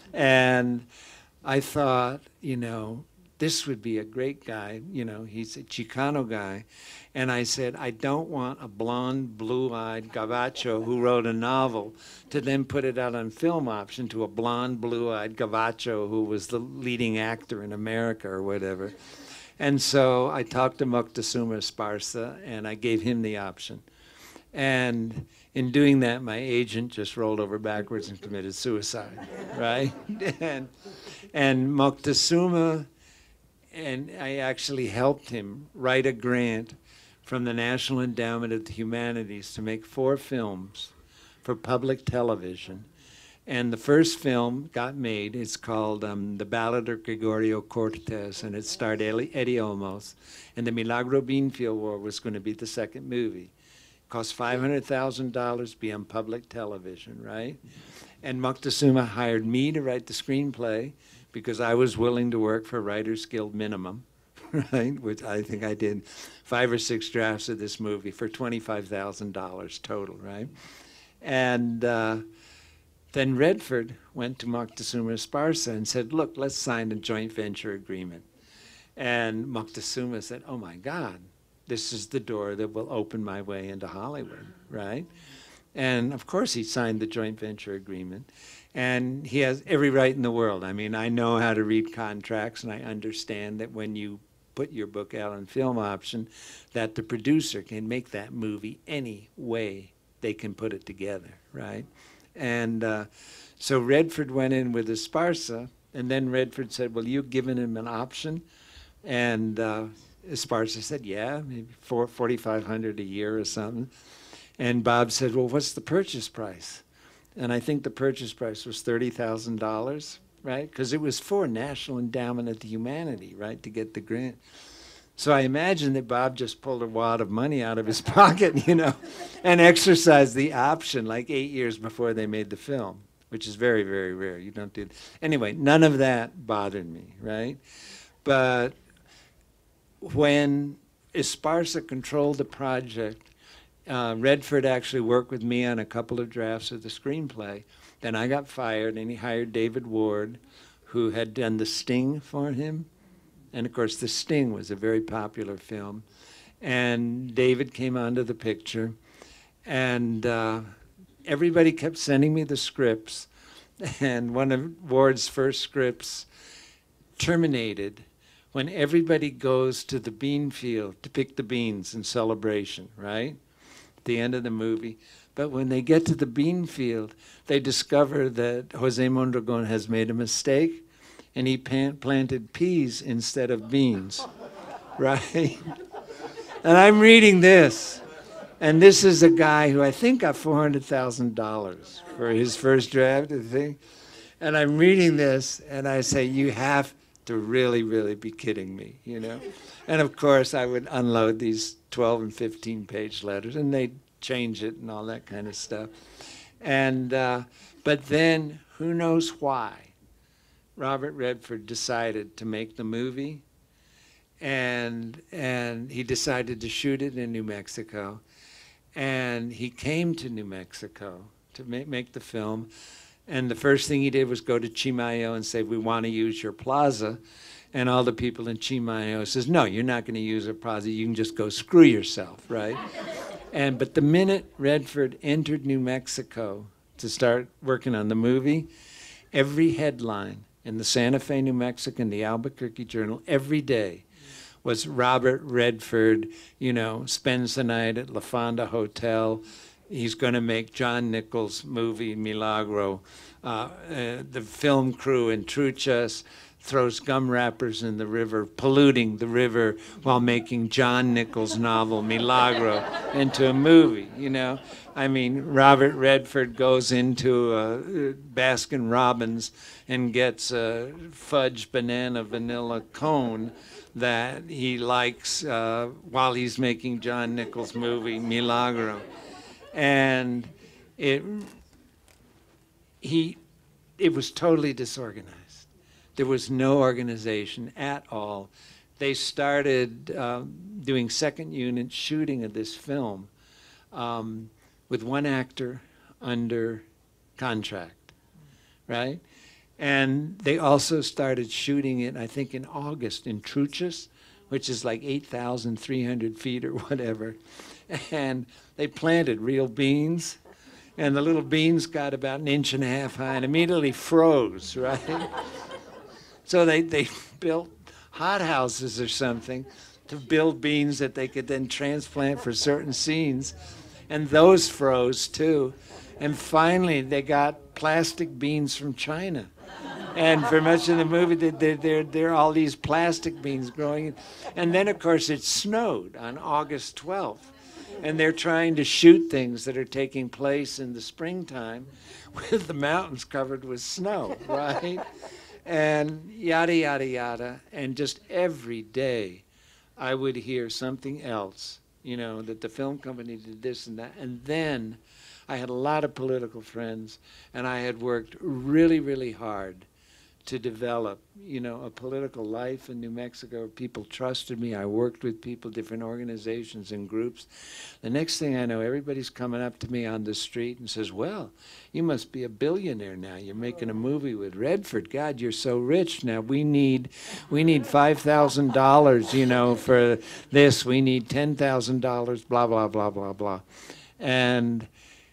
And I thought, you know, this would be a great guy. You know, he's a Chicano guy. And I said, I don't want a blonde, blue-eyed gabacho who wrote a novel to then put it out on film option to a blonde, blue-eyed gabacho who was the leading actor in America or whatever. And so I talked to Moctezuma Esparza, and I gave him the option. And in doing that, my agent just rolled over backwards and committed suicide, right? and, and Moctezuma, and I actually helped him write a grant from the National Endowment of the Humanities to make four films for public television. And the first film got made. It's called um, The Ballad of Gregorio Cortes, and it starred Eddie Olmos. And The Milagro Beanfield War was going to be the second movie. It cost five hundred thousand dollars to be on public television, right? And Moctezuma hired me to write the screenplay because I was willing to work for Writers Guild minimum, right? Which I think I did five or six drafts of this movie for twenty-five thousand dollars total, right? And uh, then Redford went to Moctezuma Esparza and said, look, let's sign a joint venture agreement. And Moctezuma said, oh my God, this is the door that will open my way into Hollywood, right? And of course he signed the joint venture agreement. And he has every right in the world. I mean, I know how to read contracts, and I understand that when you put your book out on film option, that the producer can make that movie any way they can put it together, right? And uh, so Redford went in with Esparza, and then Redford said, well, you've given him an option? And uh, Esparza said, yeah, maybe four, forty-five hundred a year or something. And Bob said, well, what's the purchase price? And I think the purchase price was thirty thousand dollars, right? Because it was for National Endowment of the Humanity, right, to get the grant. So I imagine that Bob just pulled a wad of money out of his pocket, you know, and exercised the option like eight years before they made the film, which is very, very rare. You don't do. Anyway, none of that bothered me, right? But when Esparza controlled the project, uh, Redford actually worked with me on a couple of drafts of the screenplay. Then I got fired, and he hired David Ward, who had done The Sting for him. And of course, The Sting was a very popular film. And David came onto the picture, and uh, everybody kept sending me the scripts. And one of Ward's first scripts terminated when everybody goes to the bean field to pick the beans in celebration, right? At the end of the movie. But when they get to the bean field, they discover that Jose Mondragon has made a mistake, and he pan- planted peas instead of beans, right? And I'm reading this, and this is a guy who I think got four hundred thousand dollars for his first draft, I think. And I'm reading this, and I say, you have to really, really be kidding me, you know? And of course, I would unload these twelve and fifteen page letters, and they'd change it and all that kind of stuff. And, uh, but then, who knows why, Robert Redford decided to make the movie, and, and he decided to shoot it in New Mexico. And he came to New Mexico to make, make the film. And the first thing he did was go to Chimayo and say, we want to use your plaza. And all the people in Chimayo says, no, you're not going to use a plaza. You can just go screw yourself, right? And but the minute Redford entered New Mexico to start working on the movie, every headline in the Santa Fe, New Mexican, the Albuquerque Journal, every day was Robert Redford, you know, spends the night at La Fonda Hotel. He's going to make John Nichols' movie Milagro. Uh, uh, the film crew in Truchas throws gum wrappers in the river, polluting the river while making John Nichols' novel Milagro into a movie, you know. I mean, Robert Redford goes into uh, Baskin Robbins and gets a fudge banana vanilla cone that he likes uh, while he's making John Nichols' movie Milagro. And it, he, it was totally disorganized. There was no organization at all. They started uh, doing second unit shooting of this film um, with one actor under contract, right? And they also started shooting it, I think, in August in Truchas, which is like eight thousand three hundred feet or whatever. And they planted real beans, and the little beans got about an inch and a half high and immediately froze, right? So they, they built hothouses or something to build beans that they could then transplant for certain scenes. And those froze too. And finally, they got plastic beans from China. And for much of the movie, there, there, there are all these plastic beans growing. And then, of course, it snowed on August twelfth. And they're trying to shoot things that are taking place in the springtime with the mountains covered with snow, right? And yada, yada, yada. And just every day, I would hear something else, you know, that the film company did this and that. And then I had a lot of political friends, and I had worked really, really hard to develop, you know, a political life in New Mexico. People trusted me. I worked with people, different organizations and groups. The next thing I know, everybody's coming up to me on the street and says, well, you must be a billionaire now. You're making a movie with Redford. God, you're so rich now. We need we need five thousand dollars, you know, for this. We need ten thousand dollars, blah, blah, blah, blah, blah. And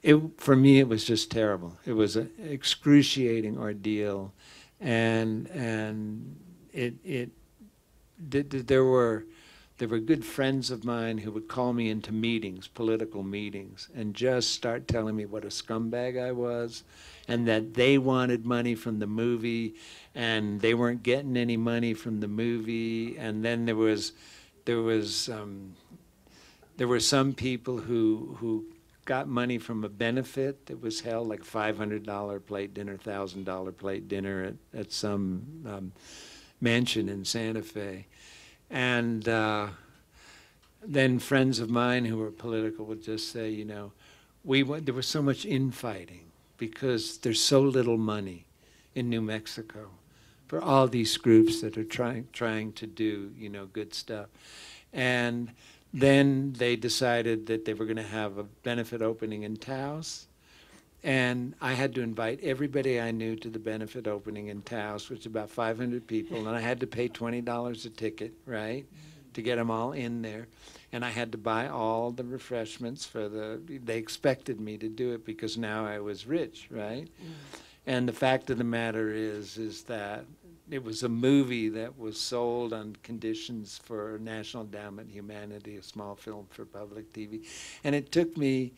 it, for me, it was just terrible. It was an excruciating ordeal, and and it it did, did- there were there were good friends of mine who would call me into meetings, political meetings, and just start telling me what a scumbag I was, and that they wanted money from the movie, and they weren't getting any money from the movie. And then there was there was um, there were some people who who got money from a benefit that was held, like a five hundred dollar plate dinner, one thousand dollar plate dinner at, at some um, mansion in Santa Fe. And uh, then friends of mine who were political would just say, you know, we went, there was so much infighting because there's so little money in New Mexico for all these groups that are trying trying to do, you know, good stuff. And then they decided that they were going to have a benefit opening in Taos. And I had to invite everybody I knew to the benefit opening in Taos, which is about five hundred people. And I had to pay twenty dollars a ticket, right, to get them all in there. And I had to buy all the refreshments for the, they expected me to do it because now I was rich, right? Mm. And the fact of the matter is, is that it was a movie that was sold on conditions for National Endowment Humanity, a small film for public T V. And it took me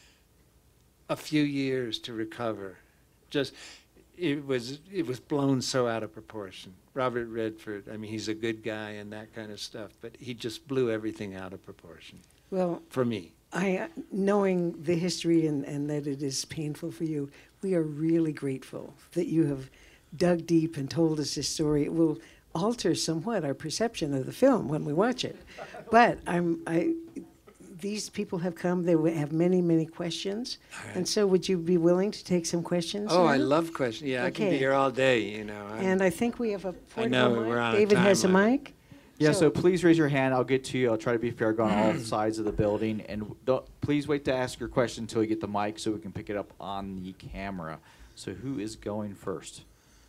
a few years to recover. Just, it was it was blown so out of proportion. Robert Redford, I mean, he's a good guy and that kind of stuff, but he just blew everything out of proportion. Well, for me. I, uh, knowing the history and, and that it is painful for you, we are really grateful that you have dug deep and told us this story. It will alter somewhat our perception of the film when we watch it. But I'm, I, these people have come, they w- have many, many questions. Right. And so would you be willing to take some questions? Oh, now? I love questions. Yeah, okay. I can be here all day, you know. I'm, and I think we have a portable I know, mic. we're on David a has a limit. mic. Yeah, so, so please raise your hand. I'll get to you. I'll try to be fair, go on all sides of the building. And don't, please wait to ask your question until we get the mic so we can pick it up on the camera. So who is going first?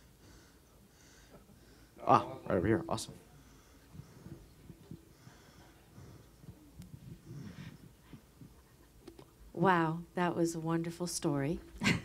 Ah, right over here. Awesome. Wow, that was a wonderful story.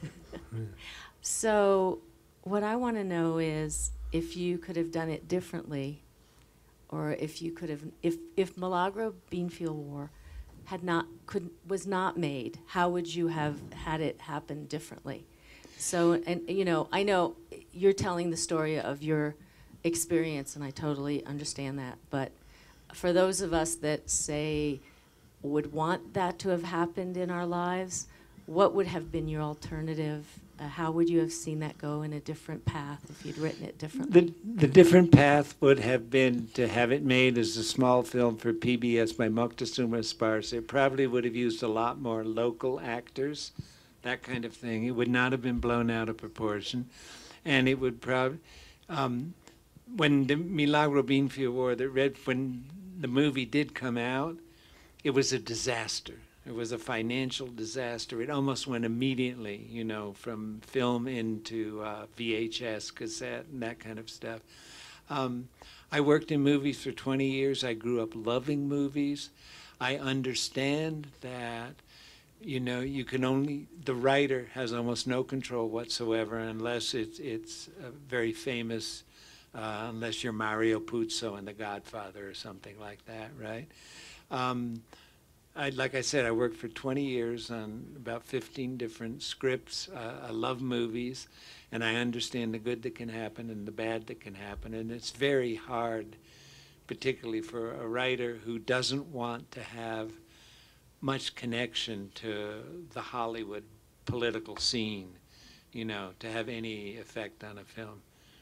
So what I want to know is if you could have done it differently, or if you could have, if, if Milagro Beanfield War had not, could, was not made, how would you have had it happen differently? So, and you know, I know you're telling the story of your experience, and I totally understand that, but for those of us that say would want that to have happened in our lives, what would have been your alternative? Uh, how would you have seen that go in a different path if you'd written it differently? The, the different path would have been to have it made as a small film for P B S by Moctezuma Esparza. It probably would have used a lot more local actors, that kind of thing. It would not have been blown out of proportion. And it would probably, um, when the Milagro Beanfield War, that read, when the movie did come out, it was a disaster. It was a financial disaster. It almost went immediately, you know, from film into uh, V H S, cassette, and that kind of stuff. Um, I worked in movies for twenty years. I grew up loving movies. I understand that, you know, you can only, the writer has almost no control whatsoever unless it's, it's a very famous, uh, unless you're Mario Puzo in The Godfather or something like that, right? Um, I, like I said, I worked for twenty years on about fifteen different scripts. Uh, I love movies, and I understand the good that can happen and the bad that can happen. And it's very hard, particularly for a writer who doesn't want to have much connection to the Hollywood political scene, you know, to have any effect on a film.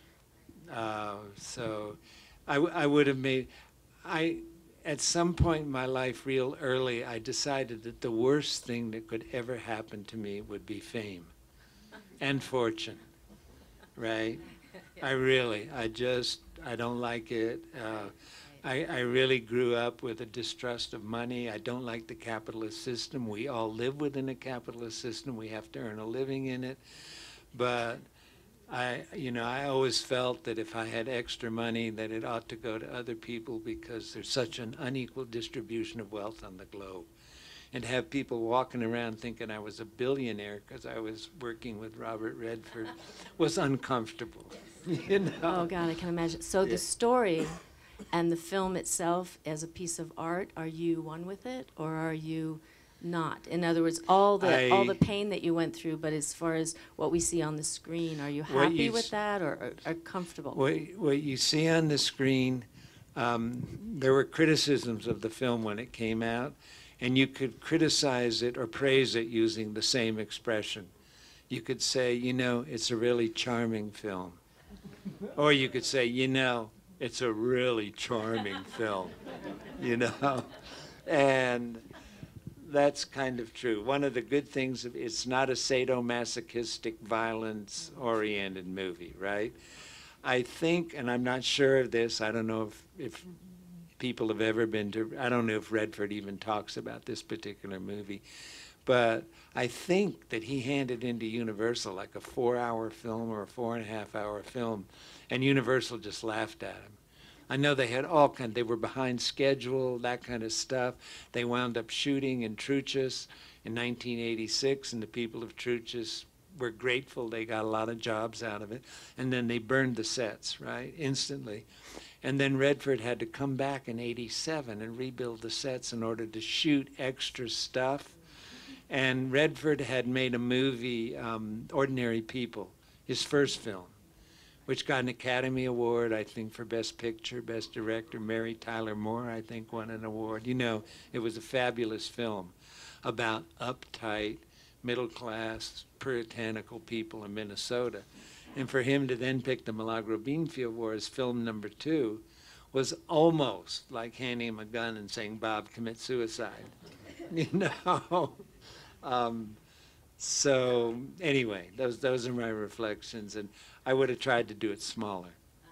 Uh, so I, w I would have made, I, at some point in my life, real early, I decided that the worst thing that could ever happen to me would be fame and fortune, right? I really, I just, I don't like it. Uh, I, I really grew up with a distrust of money. I don't like the capitalist system. We all live within a capitalist system. We have to earn a living in it. But I, you know, I always felt that if I had extra money, that it ought to go to other people because there's such an unequal distribution of wealth on the globe. and have people walking around thinking I was a billionaire because I was working with Robert Redford was uncomfortable. You know? Oh God, I can imagine. So Yeah. the story and the film itself as a piece of art, are you one with it or are you not? In other words, all the all the I- pain that you went through, but as far as what we see on the screen, are you What happy you with s- that or, or, or comfortable? What, what you see on the screen, um, there were criticisms of the film when it came out, and you could criticize it or praise it using the same expression. You could say, you know, it's a really charming film. Or you could say, you know, it's a really charming film, you know? And that's kind of true. One of the good things, of it's not a sadomasochistic, violence-oriented movie, right? I think, and I'm not sure of this, I don't know if, if people have ever been to, I don't know if Redford even talks about this particular movie, but I think that he handed into Universal like a four-hour film or a four-and-a-half-hour film, and Universal just laughed at him. I know they had all kind, they were behind schedule, that kind of stuff. They wound up shooting in Truchas in nineteen eighty-six, and the people of Truchas were grateful. They got a lot of jobs out of it. And then they burned the sets, right, instantly. And then Redford had to come back in eighty-seven and rebuild the sets in order to shoot extra stuff. And Redford had made a movie, um, Ordinary People, his first film, which got an Academy Award, I think, for Best Picture, Best Director. Mary Tyler Moore, I think, won an award. You know, it was a fabulous film about uptight, middle-class, puritanical people in Minnesota. And for him to then pick the Milagro Beanfield War as film number two was almost like handing him a gun and saying, Bob, commit suicide. You know? Um, so anyway, those those are my reflections, and I would have tried to do it smaller.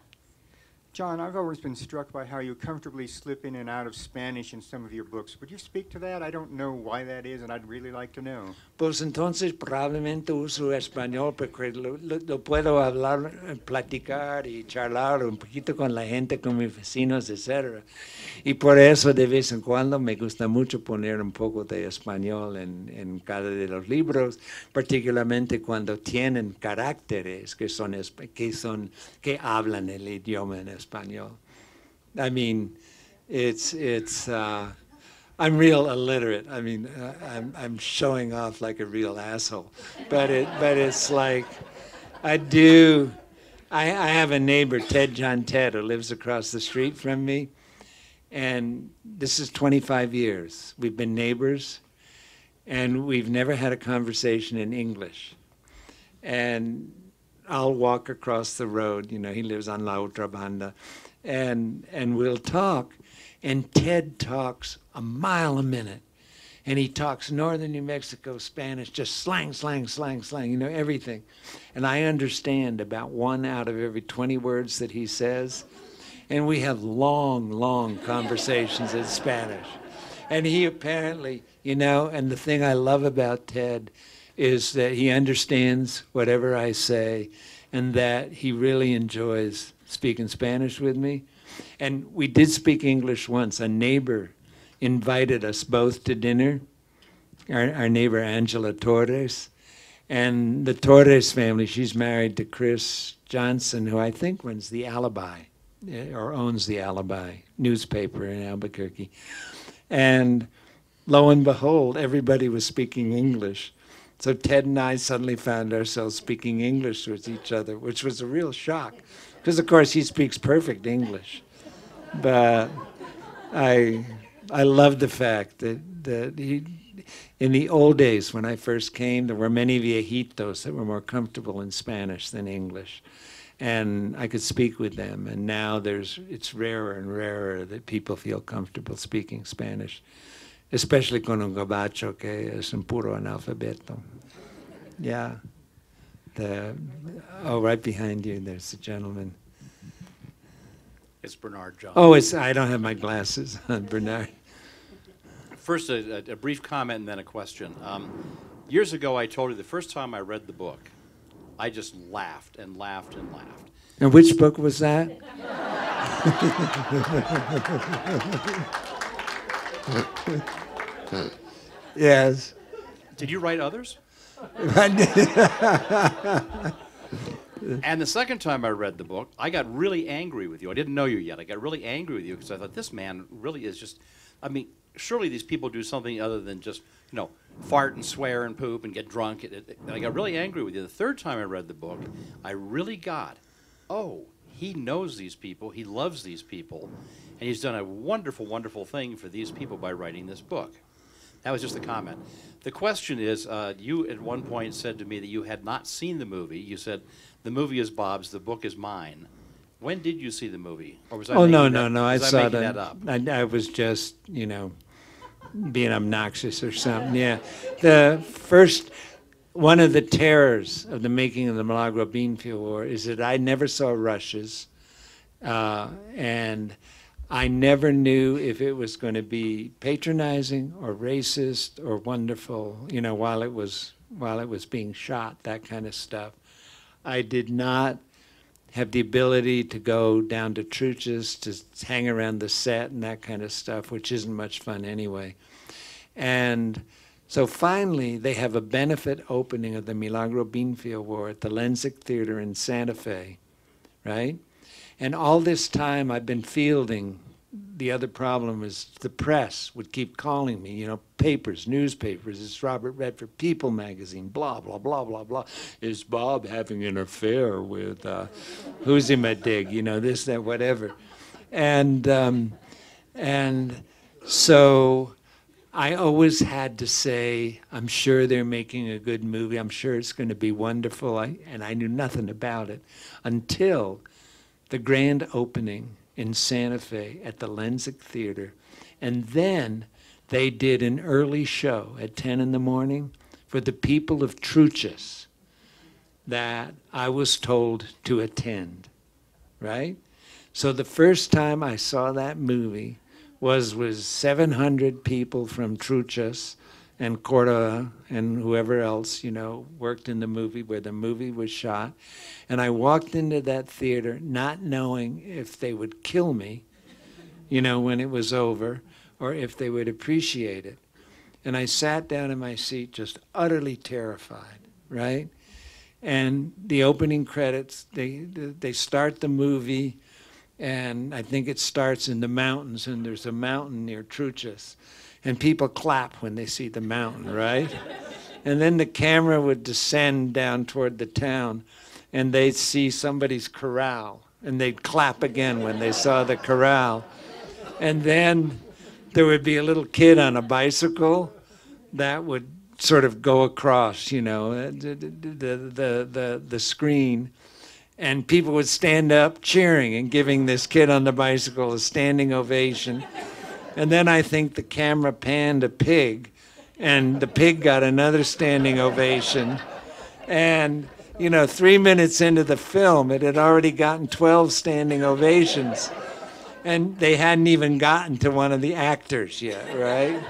John, I've always been struck by how you comfortably slip in and out of Spanish in some of your books. Would you speak to that? I don't know why that is, and I'd really like to know. Pues entonces probablemente uso español porque lo, lo, lo puedo hablar, platicar y charlar un poquito con la gente, con mis vecinos, etcétera. Y por eso de vez en cuando me gusta mucho poner un poco de español en, en cada de los libros, particularmente cuando tienen caracteres que son, que son, que hablan el idioma en español. I mean, it's, it's, uh, I'm real illiterate. I mean, uh, I'm, I'm showing off like a real asshole. But, it, but it's like, I do, I, I have a neighbor, Ted John Ted, who lives across the street from me. And this is twenty-five years. We've been neighbors, and we've never had a conversation in English. And I'll walk across the road, you know, he lives on La Otra Banda, and, and we'll talk, and Ted talks a mile a minute. And he talks northern New Mexico Spanish, just slang, slang, slang, slang, you know, everything. And I understand about one out of every twenty words that he says. And we have long, long conversations in Spanish. And he apparently, you know, and the thing I love about Ted is that he understands whatever I say and that he really enjoys speaking Spanish with me. And we did speak English once. A neighbor invited us both to dinner, our, our neighbor Angela Torres. And the Torres family, she's married to Chris Johnson, who I think runs the Alibi, or owns the Alibi newspaper in Albuquerque. And lo and behold, everybody was speaking English. So Ted and I suddenly found ourselves speaking English with each other, which was a real shock. Because, of course, he speaks perfect English. But I, I love the fact that, that he, in the old days when I first came, there were many viejitos that were more comfortable in Spanish than English. And I could speak with them. And now there's, it's rarer and rarer that people feel comfortable speaking Spanish, especially con un gabacho que es un puro analfabeto. Yeah. The, oh, right behind you, there's a gentleman. It's Bernard John. Oh, it's, I don't have my glasses on, Bernard. First, a, a brief comment and then a question. Um, years ago, I told you the first time I read the book, I just laughed and laughed and laughed. And which book was that? Yes. Did you write others? And the second time I read the book, I got really angry with you. I didn't know you yet. I got really angry with you because I thought, this man really is just, I mean, surely these people do something other than just, you know, fart and swear and poop and get drunk. And I got really angry with you. The third time I read the book, I really got, oh, he knows these people, he loves these people, and he's done a wonderful, wonderful thing for these people by writing this book. That was just a comment. The question is, uh, you at one point said to me that you had not seen the movie. You said, the movie is Bob's, the book is mine. When did you see the movie? Or was I Oh, no, making no, that- no, I was saw making that. that up? I, I was just, you know, being obnoxious or something, yeah. The first, one of the terrors of the making of the Milagro Beanfield War is that I never saw rushes, uh, and I never knew if it was going to be patronizing or racist or wonderful, you know, while it was while it was being shot, that kind of stuff. I did not have the ability to go down to Truchas to hang around the set and that kind of stuff, which isn't much fun anyway. And so finally, they have a benefit opening of the Milagro Beanfield War at the Lensic Theater in Santa Fe, right? And all this time, I've been fielding. The other problem is the press would keep calling me, you know, papers, newspapers, it's Robert Redford, People magazine, blah, blah, blah, blah, blah. Is Bob having an affair with uh, who's him a dig, you know, this, that, whatever. And, um, and so I always had to say, I'm sure they're making a good movie. I'm sure it's going to be wonderful. I, and I knew nothing about it until the grand opening in Santa Fe at the Lensic Theater. And then they did an early show at ten in the morning for the people of Truchas that I was told to attend, right? So the first time I saw that movie was with seven hundred people from Truchas and Cordova and whoever else, you know, worked in the movie where the movie was shot. And I walked into that theater not knowing if they would kill me, you know, when it was over, or if they would appreciate it. And I sat down in my seat just utterly terrified, right? And the opening credits, they, they start the movie, and I think it starts in the mountains, and there's a mountain near Truchas. And people clap when they see the mountain, right? And then the camera would descend down toward the town, and they'd see somebody's corral, and they'd clap again when they saw the corral. And then there would be a little kid on a bicycle that would sort of go across, you know, the, the, the, the, the screen, and people would stand up cheering and giving this kid on the bicycle a standing ovation. And then I think the camera panned a pig, and the pig got another standing ovation. And, you know, three minutes into the film, it had already gotten twelve standing ovations. And they hadn't even gotten to one of the actors yet, right?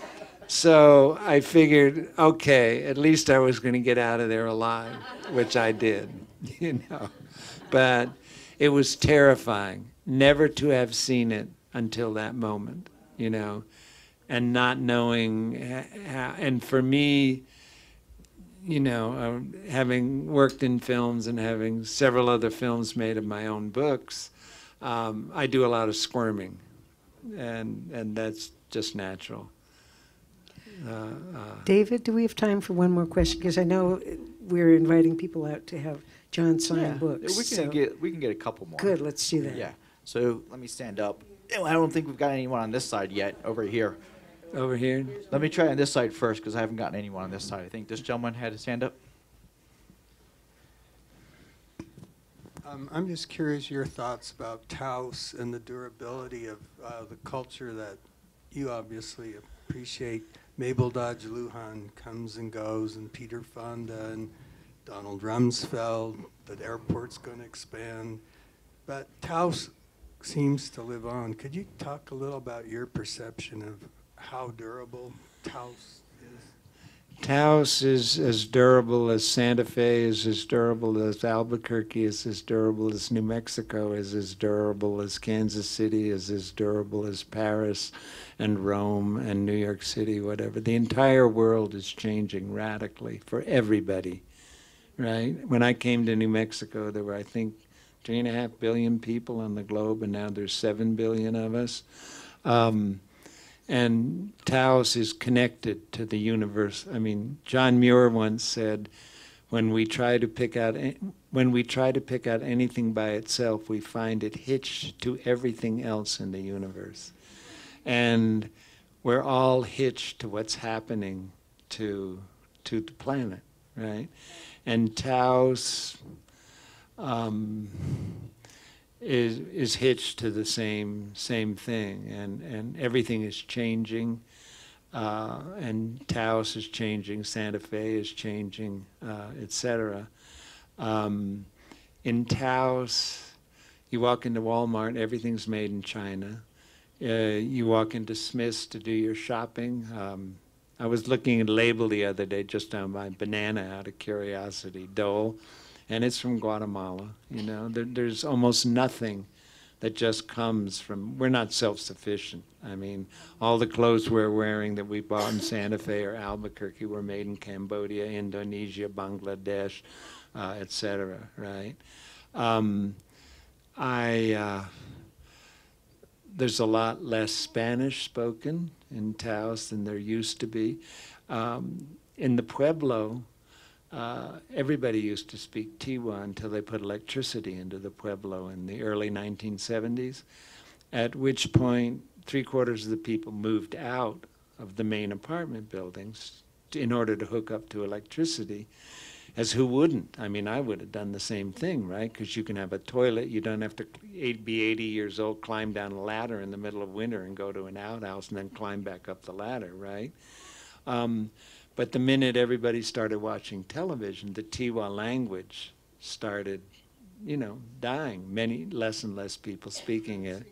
So I figured, okay, at least I was going to get out of there alive, which I did, you know. But it was terrifying never to have seen it until that moment, you know, and not knowing how. And for me, you know, uh, having worked in films and having several other films made of my own books, um, I do a lot of squirming, and and that's just natural. Uh, uh, David, do we have time for one more question? Because I know we're inviting people out to have John sign Yeah, books. we can so- get we can get a couple more. Good, let's do that. Yeah. So let me stand up. Oh, I don't think we've got anyone on this side yet. Over here. over here. Let me try on this side first because I haven't gotten anyone on this side. I think this gentleman had his hand up. Um, I'm just curious your thoughts about Taos and the durability of uh, the culture that you obviously appreciate. Mabel Dodge Lujan comes and goes, and Peter Fonda and Donald Rumsfeld. The airport's going to expand, but Taos seems to live on. Could you talk a little about your perception of how durable Taos is? Taos is as durable as Santa Fe, is as durable as Albuquerque, is as durable as New Mexico, is as durable as Kansas City, is as durable as Paris and Rome and New York City, whatever. The entire world is changing radically for everybody, right? When I came to New Mexico, there were, I think, three and a half billion people on the globe, and now there's seven billion of us. Um, And Taos is connected to the universe. I mean, John Muir once said, when we try to pick out when we try to pick out anything by itself, we find it hitched to everything else in the universe. And we're all hitched to what's happening to to the planet, right? And Taos um, is is hitched to the same same thing, and and everything is changing, uh, and Taos is changing, Santa Fe is changing, uh, et cetera. Um, in Taos, you walk into Walmart, everything's made in China. Uh, you walk into Smith's to do your shopping. Um, I was looking at a label the other day just on my banana out of curiosity, Dole. And it's from Guatemala, you know. There, there's almost nothing that just comes from, we're not self-sufficient. I mean, all the clothes we're wearing that we bought in Santa Fe or Albuquerque were made in Cambodia, Indonesia, Bangladesh, uh, et cetera, right? Um, I, uh, there's a lot less Spanish spoken in Taos than there used to be. Um, in the Pueblo, Uh, everybody used to speak Tiwa until they put electricity into the Pueblo in the early nineteen seventies, at which point three quarters of the people moved out of the main apartment buildings to, in order to hook up to electricity, as who wouldn't? I mean, I would have done the same thing, right? Because you can have a toilet, you don't have to be eighty years old, climb down a ladder in the middle of winter and go to an outhouse and then climb back up the ladder, right? Um, But the minute everybody started watching television, the Tiwa language started, you know, dying. Many less and less people speaking it.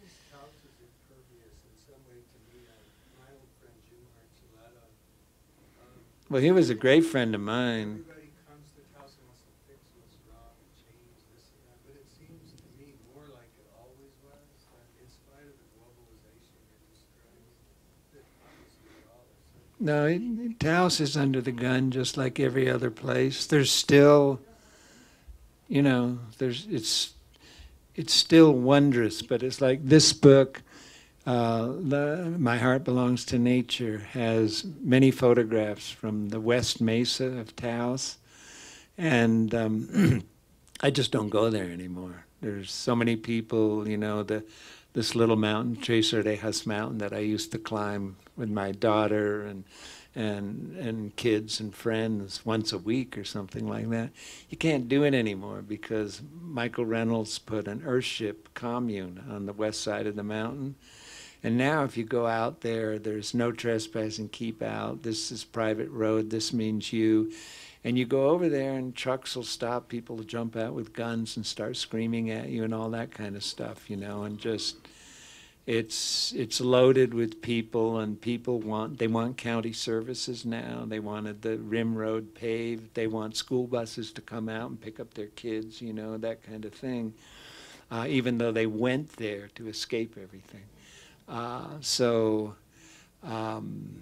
Well, he was a great friend of mine. Everybody comes to Taos and wants to fix what's wrong and change this and that, but it seems to me more like it always was, that in spite of the globalization you're describing, that obviously it all is. No, it, Taos is under the gun just like every other place. There's still, you know, there's it's it's still wondrous, but it's like this book, uh, the, My Heart Belongs to Nature, has many photographs from the West Mesa of Taos, and um, I just don't go there anymore. There's so many people, you know, the this little mountain, Tres Orejas Mountain, that I used to climb with my daughter and and and kids and friends once a week or something like that. You can't do it anymore because Michael Reynolds put an earthship commune on the west side of the mountain. And now if you go out there, there's no trespassing, keep out, this is private road, this means you. And you go over there and trucks will stop, people will jump out with guns and start screaming at you and all that kind of stuff, you know, and just, it's it's loaded with people, and people want, they want county services now, they wanted the rim road paved, they want school buses to come out and pick up their kids, you know, that kind of thing, uh, even though they went there to escape everything. Uh, so, um,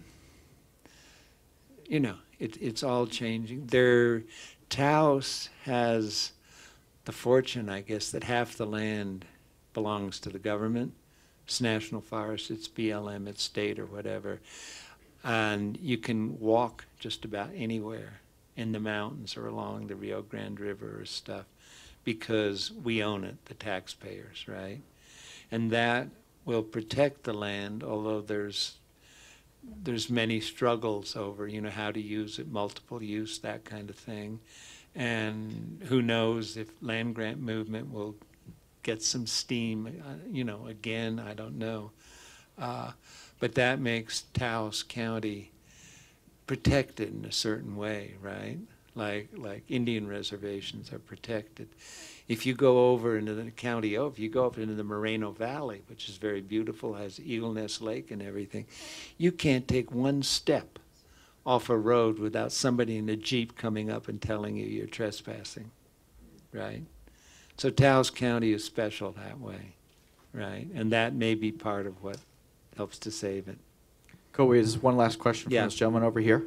you know, It, it's all changing. There, Taos has the fortune, I guess, that half the land belongs to the government. It's national forest, it's B L M, it's state or whatever. And you can walk just about anywhere in the mountains or along the Rio Grande River or stuff because we own it, the taxpayers, right? And that will protect the land, although there's there's many struggles over, you know, how to use it, multiple use, that kind of thing. And who knows if land grant movement will get some steam, uh, you know, again, I don't know. Uh, but that makes Taos County protected in a certain way, right? Like, like Indian reservations are protected. If you go over into the county, oh, if you go up into the Moreno Valley, which is very beautiful, has Eagle Nest Lake and everything, you can't take one step off a road without somebody in a Jeep coming up and telling you you're trespassing, right? So Taos County is special that way, right? And that may be part of what helps to save it. Cool. There's one last question Yeah. from this gentleman over here.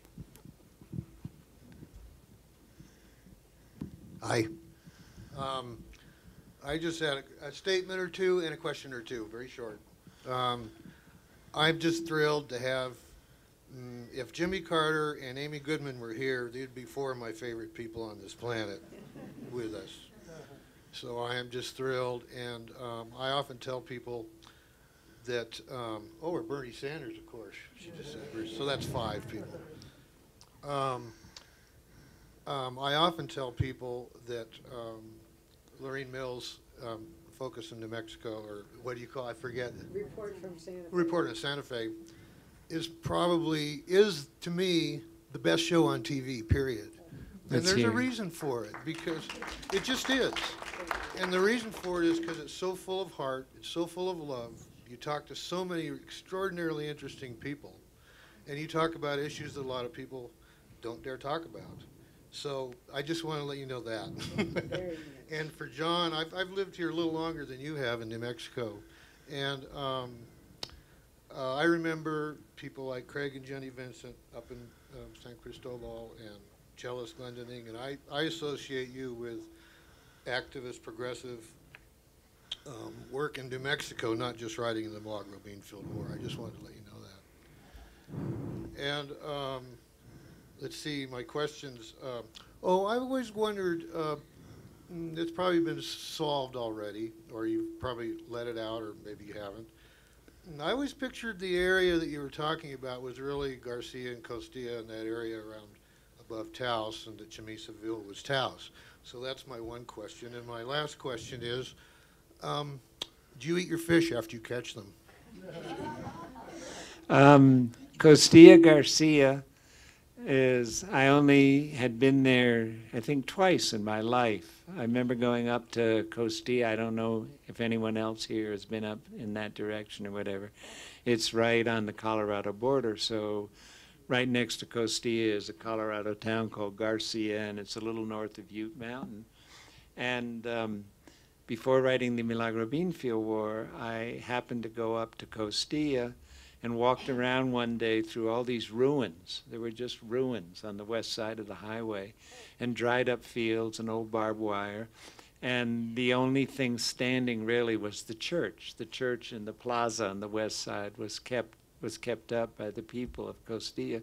Hi. Um, I just had a, a statement or two and a question or two, very short. Um, I'm just thrilled to have, mm, if Jimmy Carter and Amy Goodman were here, they'd be four of my favorite people on this planet with us. So I am just thrilled, and um, I often tell people that, um, oh, or Bernie Sanders, of course, she just said, so that's five people. Um, Um, I often tell people that um, Lorene Mills' um, Focus in New Mexico, or what do you call it? I forget. Report from Santa Fe. Report in Santa Fe is probably, is to me, the best show on T V, period. And Let's there's hear a it. reason for it, because it just is. And the reason for it is because it's so full of heart, it's so full of love. You talk to so many extraordinarily interesting people, and you talk about issues that a lot of people don't dare talk about. So I just want to let you know that. Very nice. And for John, I've, I've lived here a little longer than you have in New Mexico. And um, uh, I remember people like Craig and Jenny Vincent up in um, San Cristobal and cellist Glendinning. And I, I associate you with activist, progressive um, work in New Mexico, not just writing in the Milagro Beanfield War. I just wanted to let you know that. And um, let's see, my questions. Uh, oh, I've always wondered, uh, mm, it's probably been solved already, or you've probably let it out, or maybe you haven't. And I always pictured the area that you were talking about was really Garcia and Costilla and that area around above Taos, and that Chamisaville was Taos. So that's my one question. And my last question is, um, do you eat your fish after you catch them? Um, Costilla Garcia is, I only had been there, I think, twice in my life. I remember going up to Costilla. I don't know if anyone else here has been up in that direction or whatever. It's right on the Colorado border, so right next to Costilla is a Colorado town called Garcia, and it's a little north of Ute Mountain. And um, before writing the Milagro Beanfield War, I happened to go up to Costilla and walked around one day through all these ruins. There were just ruins on the west side of the highway, and dried up fields and old barbed wire. And the only thing standing really was the church. The church in the plaza on the west side was kept was kept up by the people of Costilla.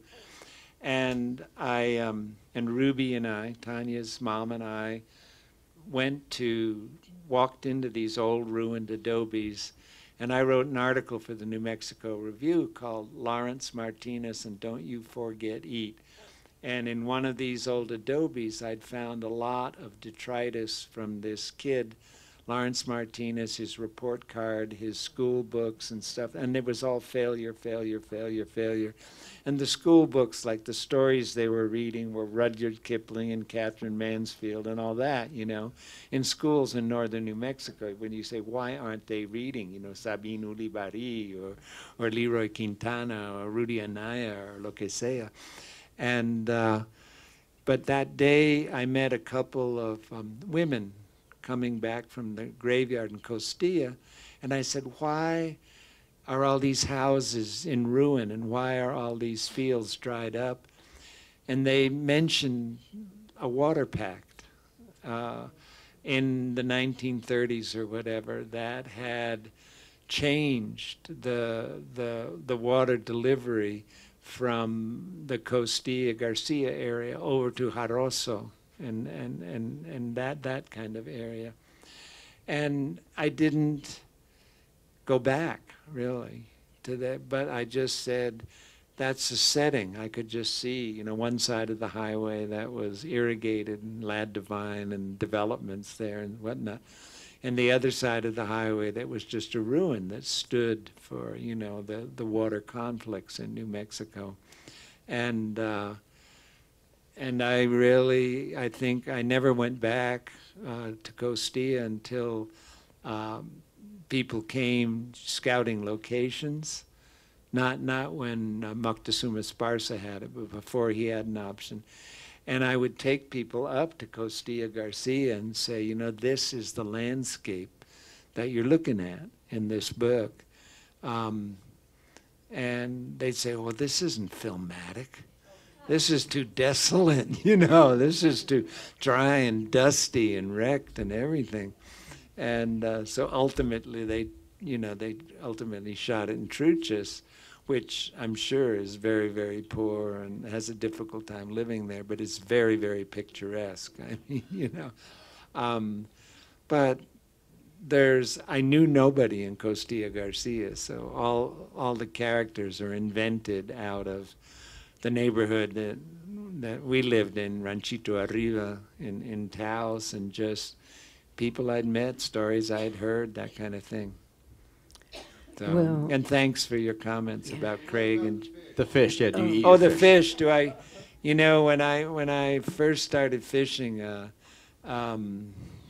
And I um, and Ruby and I, Tanya's mom and I, went to walked into these old ruined adobes. And I wrote an article for the New Mexico Review called Lawrence Martinez and Don't You Forget Eat. And in one of these old adobes, I'd found a lot of detritus from this kid, Lawrence Martinez, his report card, his school books and stuff. And it was all failure, failure, failure, failure. And the school books, like the stories they were reading, were Rudyard Kipling and Catherine Mansfield and all that, you know. In schools in northern New Mexico, when you say, why aren't they reading, you know, Sabine Ulibarri or, or Leroy Quintana or Rudy Anaya or lo que sea. And, uh, but that day I met a couple of um, women coming back from the graveyard in Costilla, and I said, why are all these houses in ruin, and why are all these fields dried up? And they mentioned a water pact uh, in the nineteen thirties or whatever that had changed the, the, the water delivery from the Costilla Garcia area over to Jaroso and, and, and, and that, that kind of area. And I didn't go back, really, to that, but I just said, that's the setting. I could just see, you know, one side of the highway that was irrigated and Lad Divine and developments there and whatnot, and the other side of the highway that was just a ruin that stood for, you know, the, the water conflicts in New Mexico. And uh, and I really, I think I never went back uh, to Costilla until um, people came scouting locations Not not when uh, Moctezuma Esparza had it, but before he had an option. And I would take people up to Costilla Garcia and say, you know, this is the landscape that you're looking at in this book. Um, and they'd say, well, this isn't filmatic. This is too desolate, you know, this is too dry and dusty and wrecked and everything. And uh, so ultimately they, you know, they ultimately shot it in Truchas, which I'm sure is very, very poor and has a difficult time living there, but it's very, very picturesque. I mean, you know. Um, but there's, I knew nobody in Costilla Garcia, so all, all the characters are invented out of the neighborhood that, that we lived in, Ranchito Arriba in, in Taos, and just people I'd met, stories I'd heard, that kind of thing. So, Well- and thanks for your comments about Craig and The fish, yeah. Do you eat oh, your the fish. Do I? You know, when I when I first started fishing, uh, um,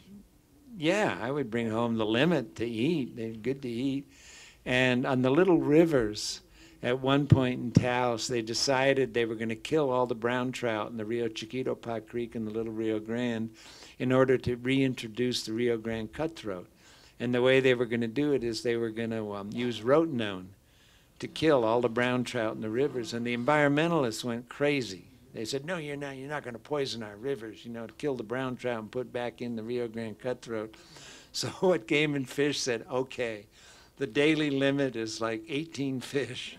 yeah, I would bring home the limit to eat. They're good to eat. And on the little rivers, at one point in Taos, they decided they were going to kill all the brown trout in the Rio Chiquito, Pot Creek, and the Little Rio Grande in order to reintroduce the Rio Grande cutthroat. And the way they were going to do it is they were going to um, use rotenone to kill all the brown trout in the rivers. And the environmentalists went crazy. They said, no, you're not, you're not going to poison our rivers, you know, to kill the brown trout and put back in the Rio Grande cutthroat. So what Game and Fish said, okay, the daily limit is like eighteen fish.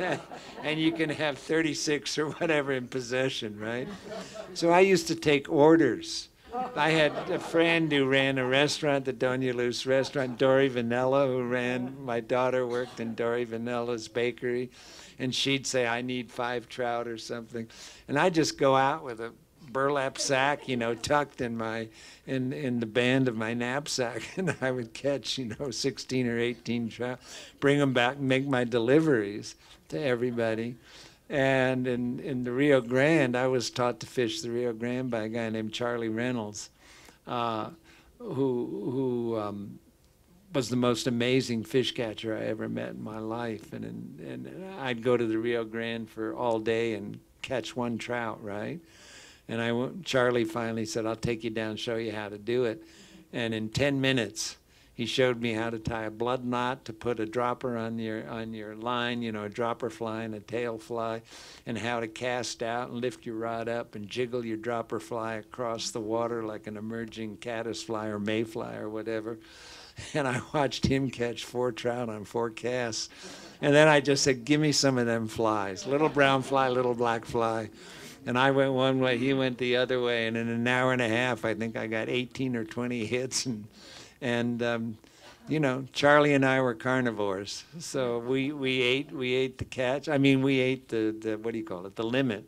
And you can have thirty-six or whatever in possession, right? So I used to take orders. I had a friend who ran a restaurant, the Doña Luz restaurant, Dory Vanilla, who ran, my daughter worked in Dory Vanilla's bakery, and she'd say, I need five trout or something. And I'd just go out with a burlap sack, you know, tucked in my, in, in the band of my knapsack, and I would catch, you know, sixteen or eighteen trout, bring them back, and make my deliveries to everybody. And in, in the Rio Grande, I was taught to fish the Rio Grande by a guy named Charlie Reynolds, uh, who, who um, was the most amazing fish catcher I ever met in my life. And, and, and I'd go to the Rio Grande for all day and catch one trout, right? And I went, Charlie finally said, I'll take you down and show you how to do it. And in ten minutes, he showed me how to tie a blood knot, to put a dropper on your on your line, you know, a dropper fly and a tail fly, and how to cast out and lift your rod up and jiggle your dropper fly across the water like an emerging caddisfly or mayfly or whatever. And I watched him catch four trout on four casts. And then I just said, give me some of them flies. Little brown fly, little black fly. And I went one way, he went the other way. And in an hour and a half, I think I got eighteen or twenty hits. And And, um, you know, Charlie and I were carnivores. So we, we ate we ate the catch. I mean, we ate the, the what do you call it, the limit.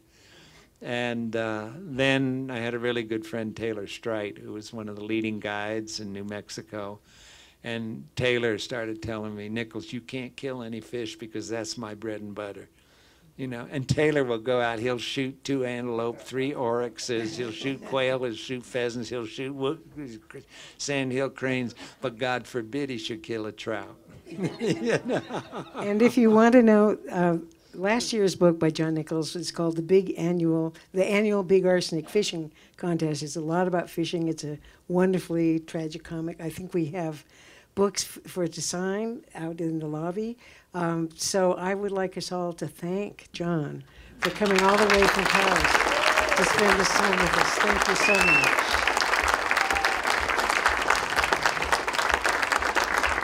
And uh, then I had a really good friend, Taylor Strite, who was one of the leading guides in New Mexico. And Taylor started telling me, Nichols, you can't kill any fish because that's my bread and butter. You know, and Taylor will go out, he'll shoot two antelope, three oryxes, he'll shoot quail, he'll shoot pheasants, he'll shoot wo- sandhill cranes, but God forbid he should kill a trout. You know? And if you want to know, uh, last year's book by John Nichols is called The Big Annual, the Annual Big Arsenic Fishing Contest. It's a lot about fishing. It's a wonderfully tragicomic. I think we have books f- for it to sign out in the lobby. Um, so I would like us all to thank John for coming all the way from Taos to spend this time with us. Thank you so much.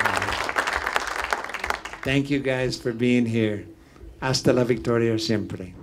Thank you guys for being here. Hasta la victoria siempre.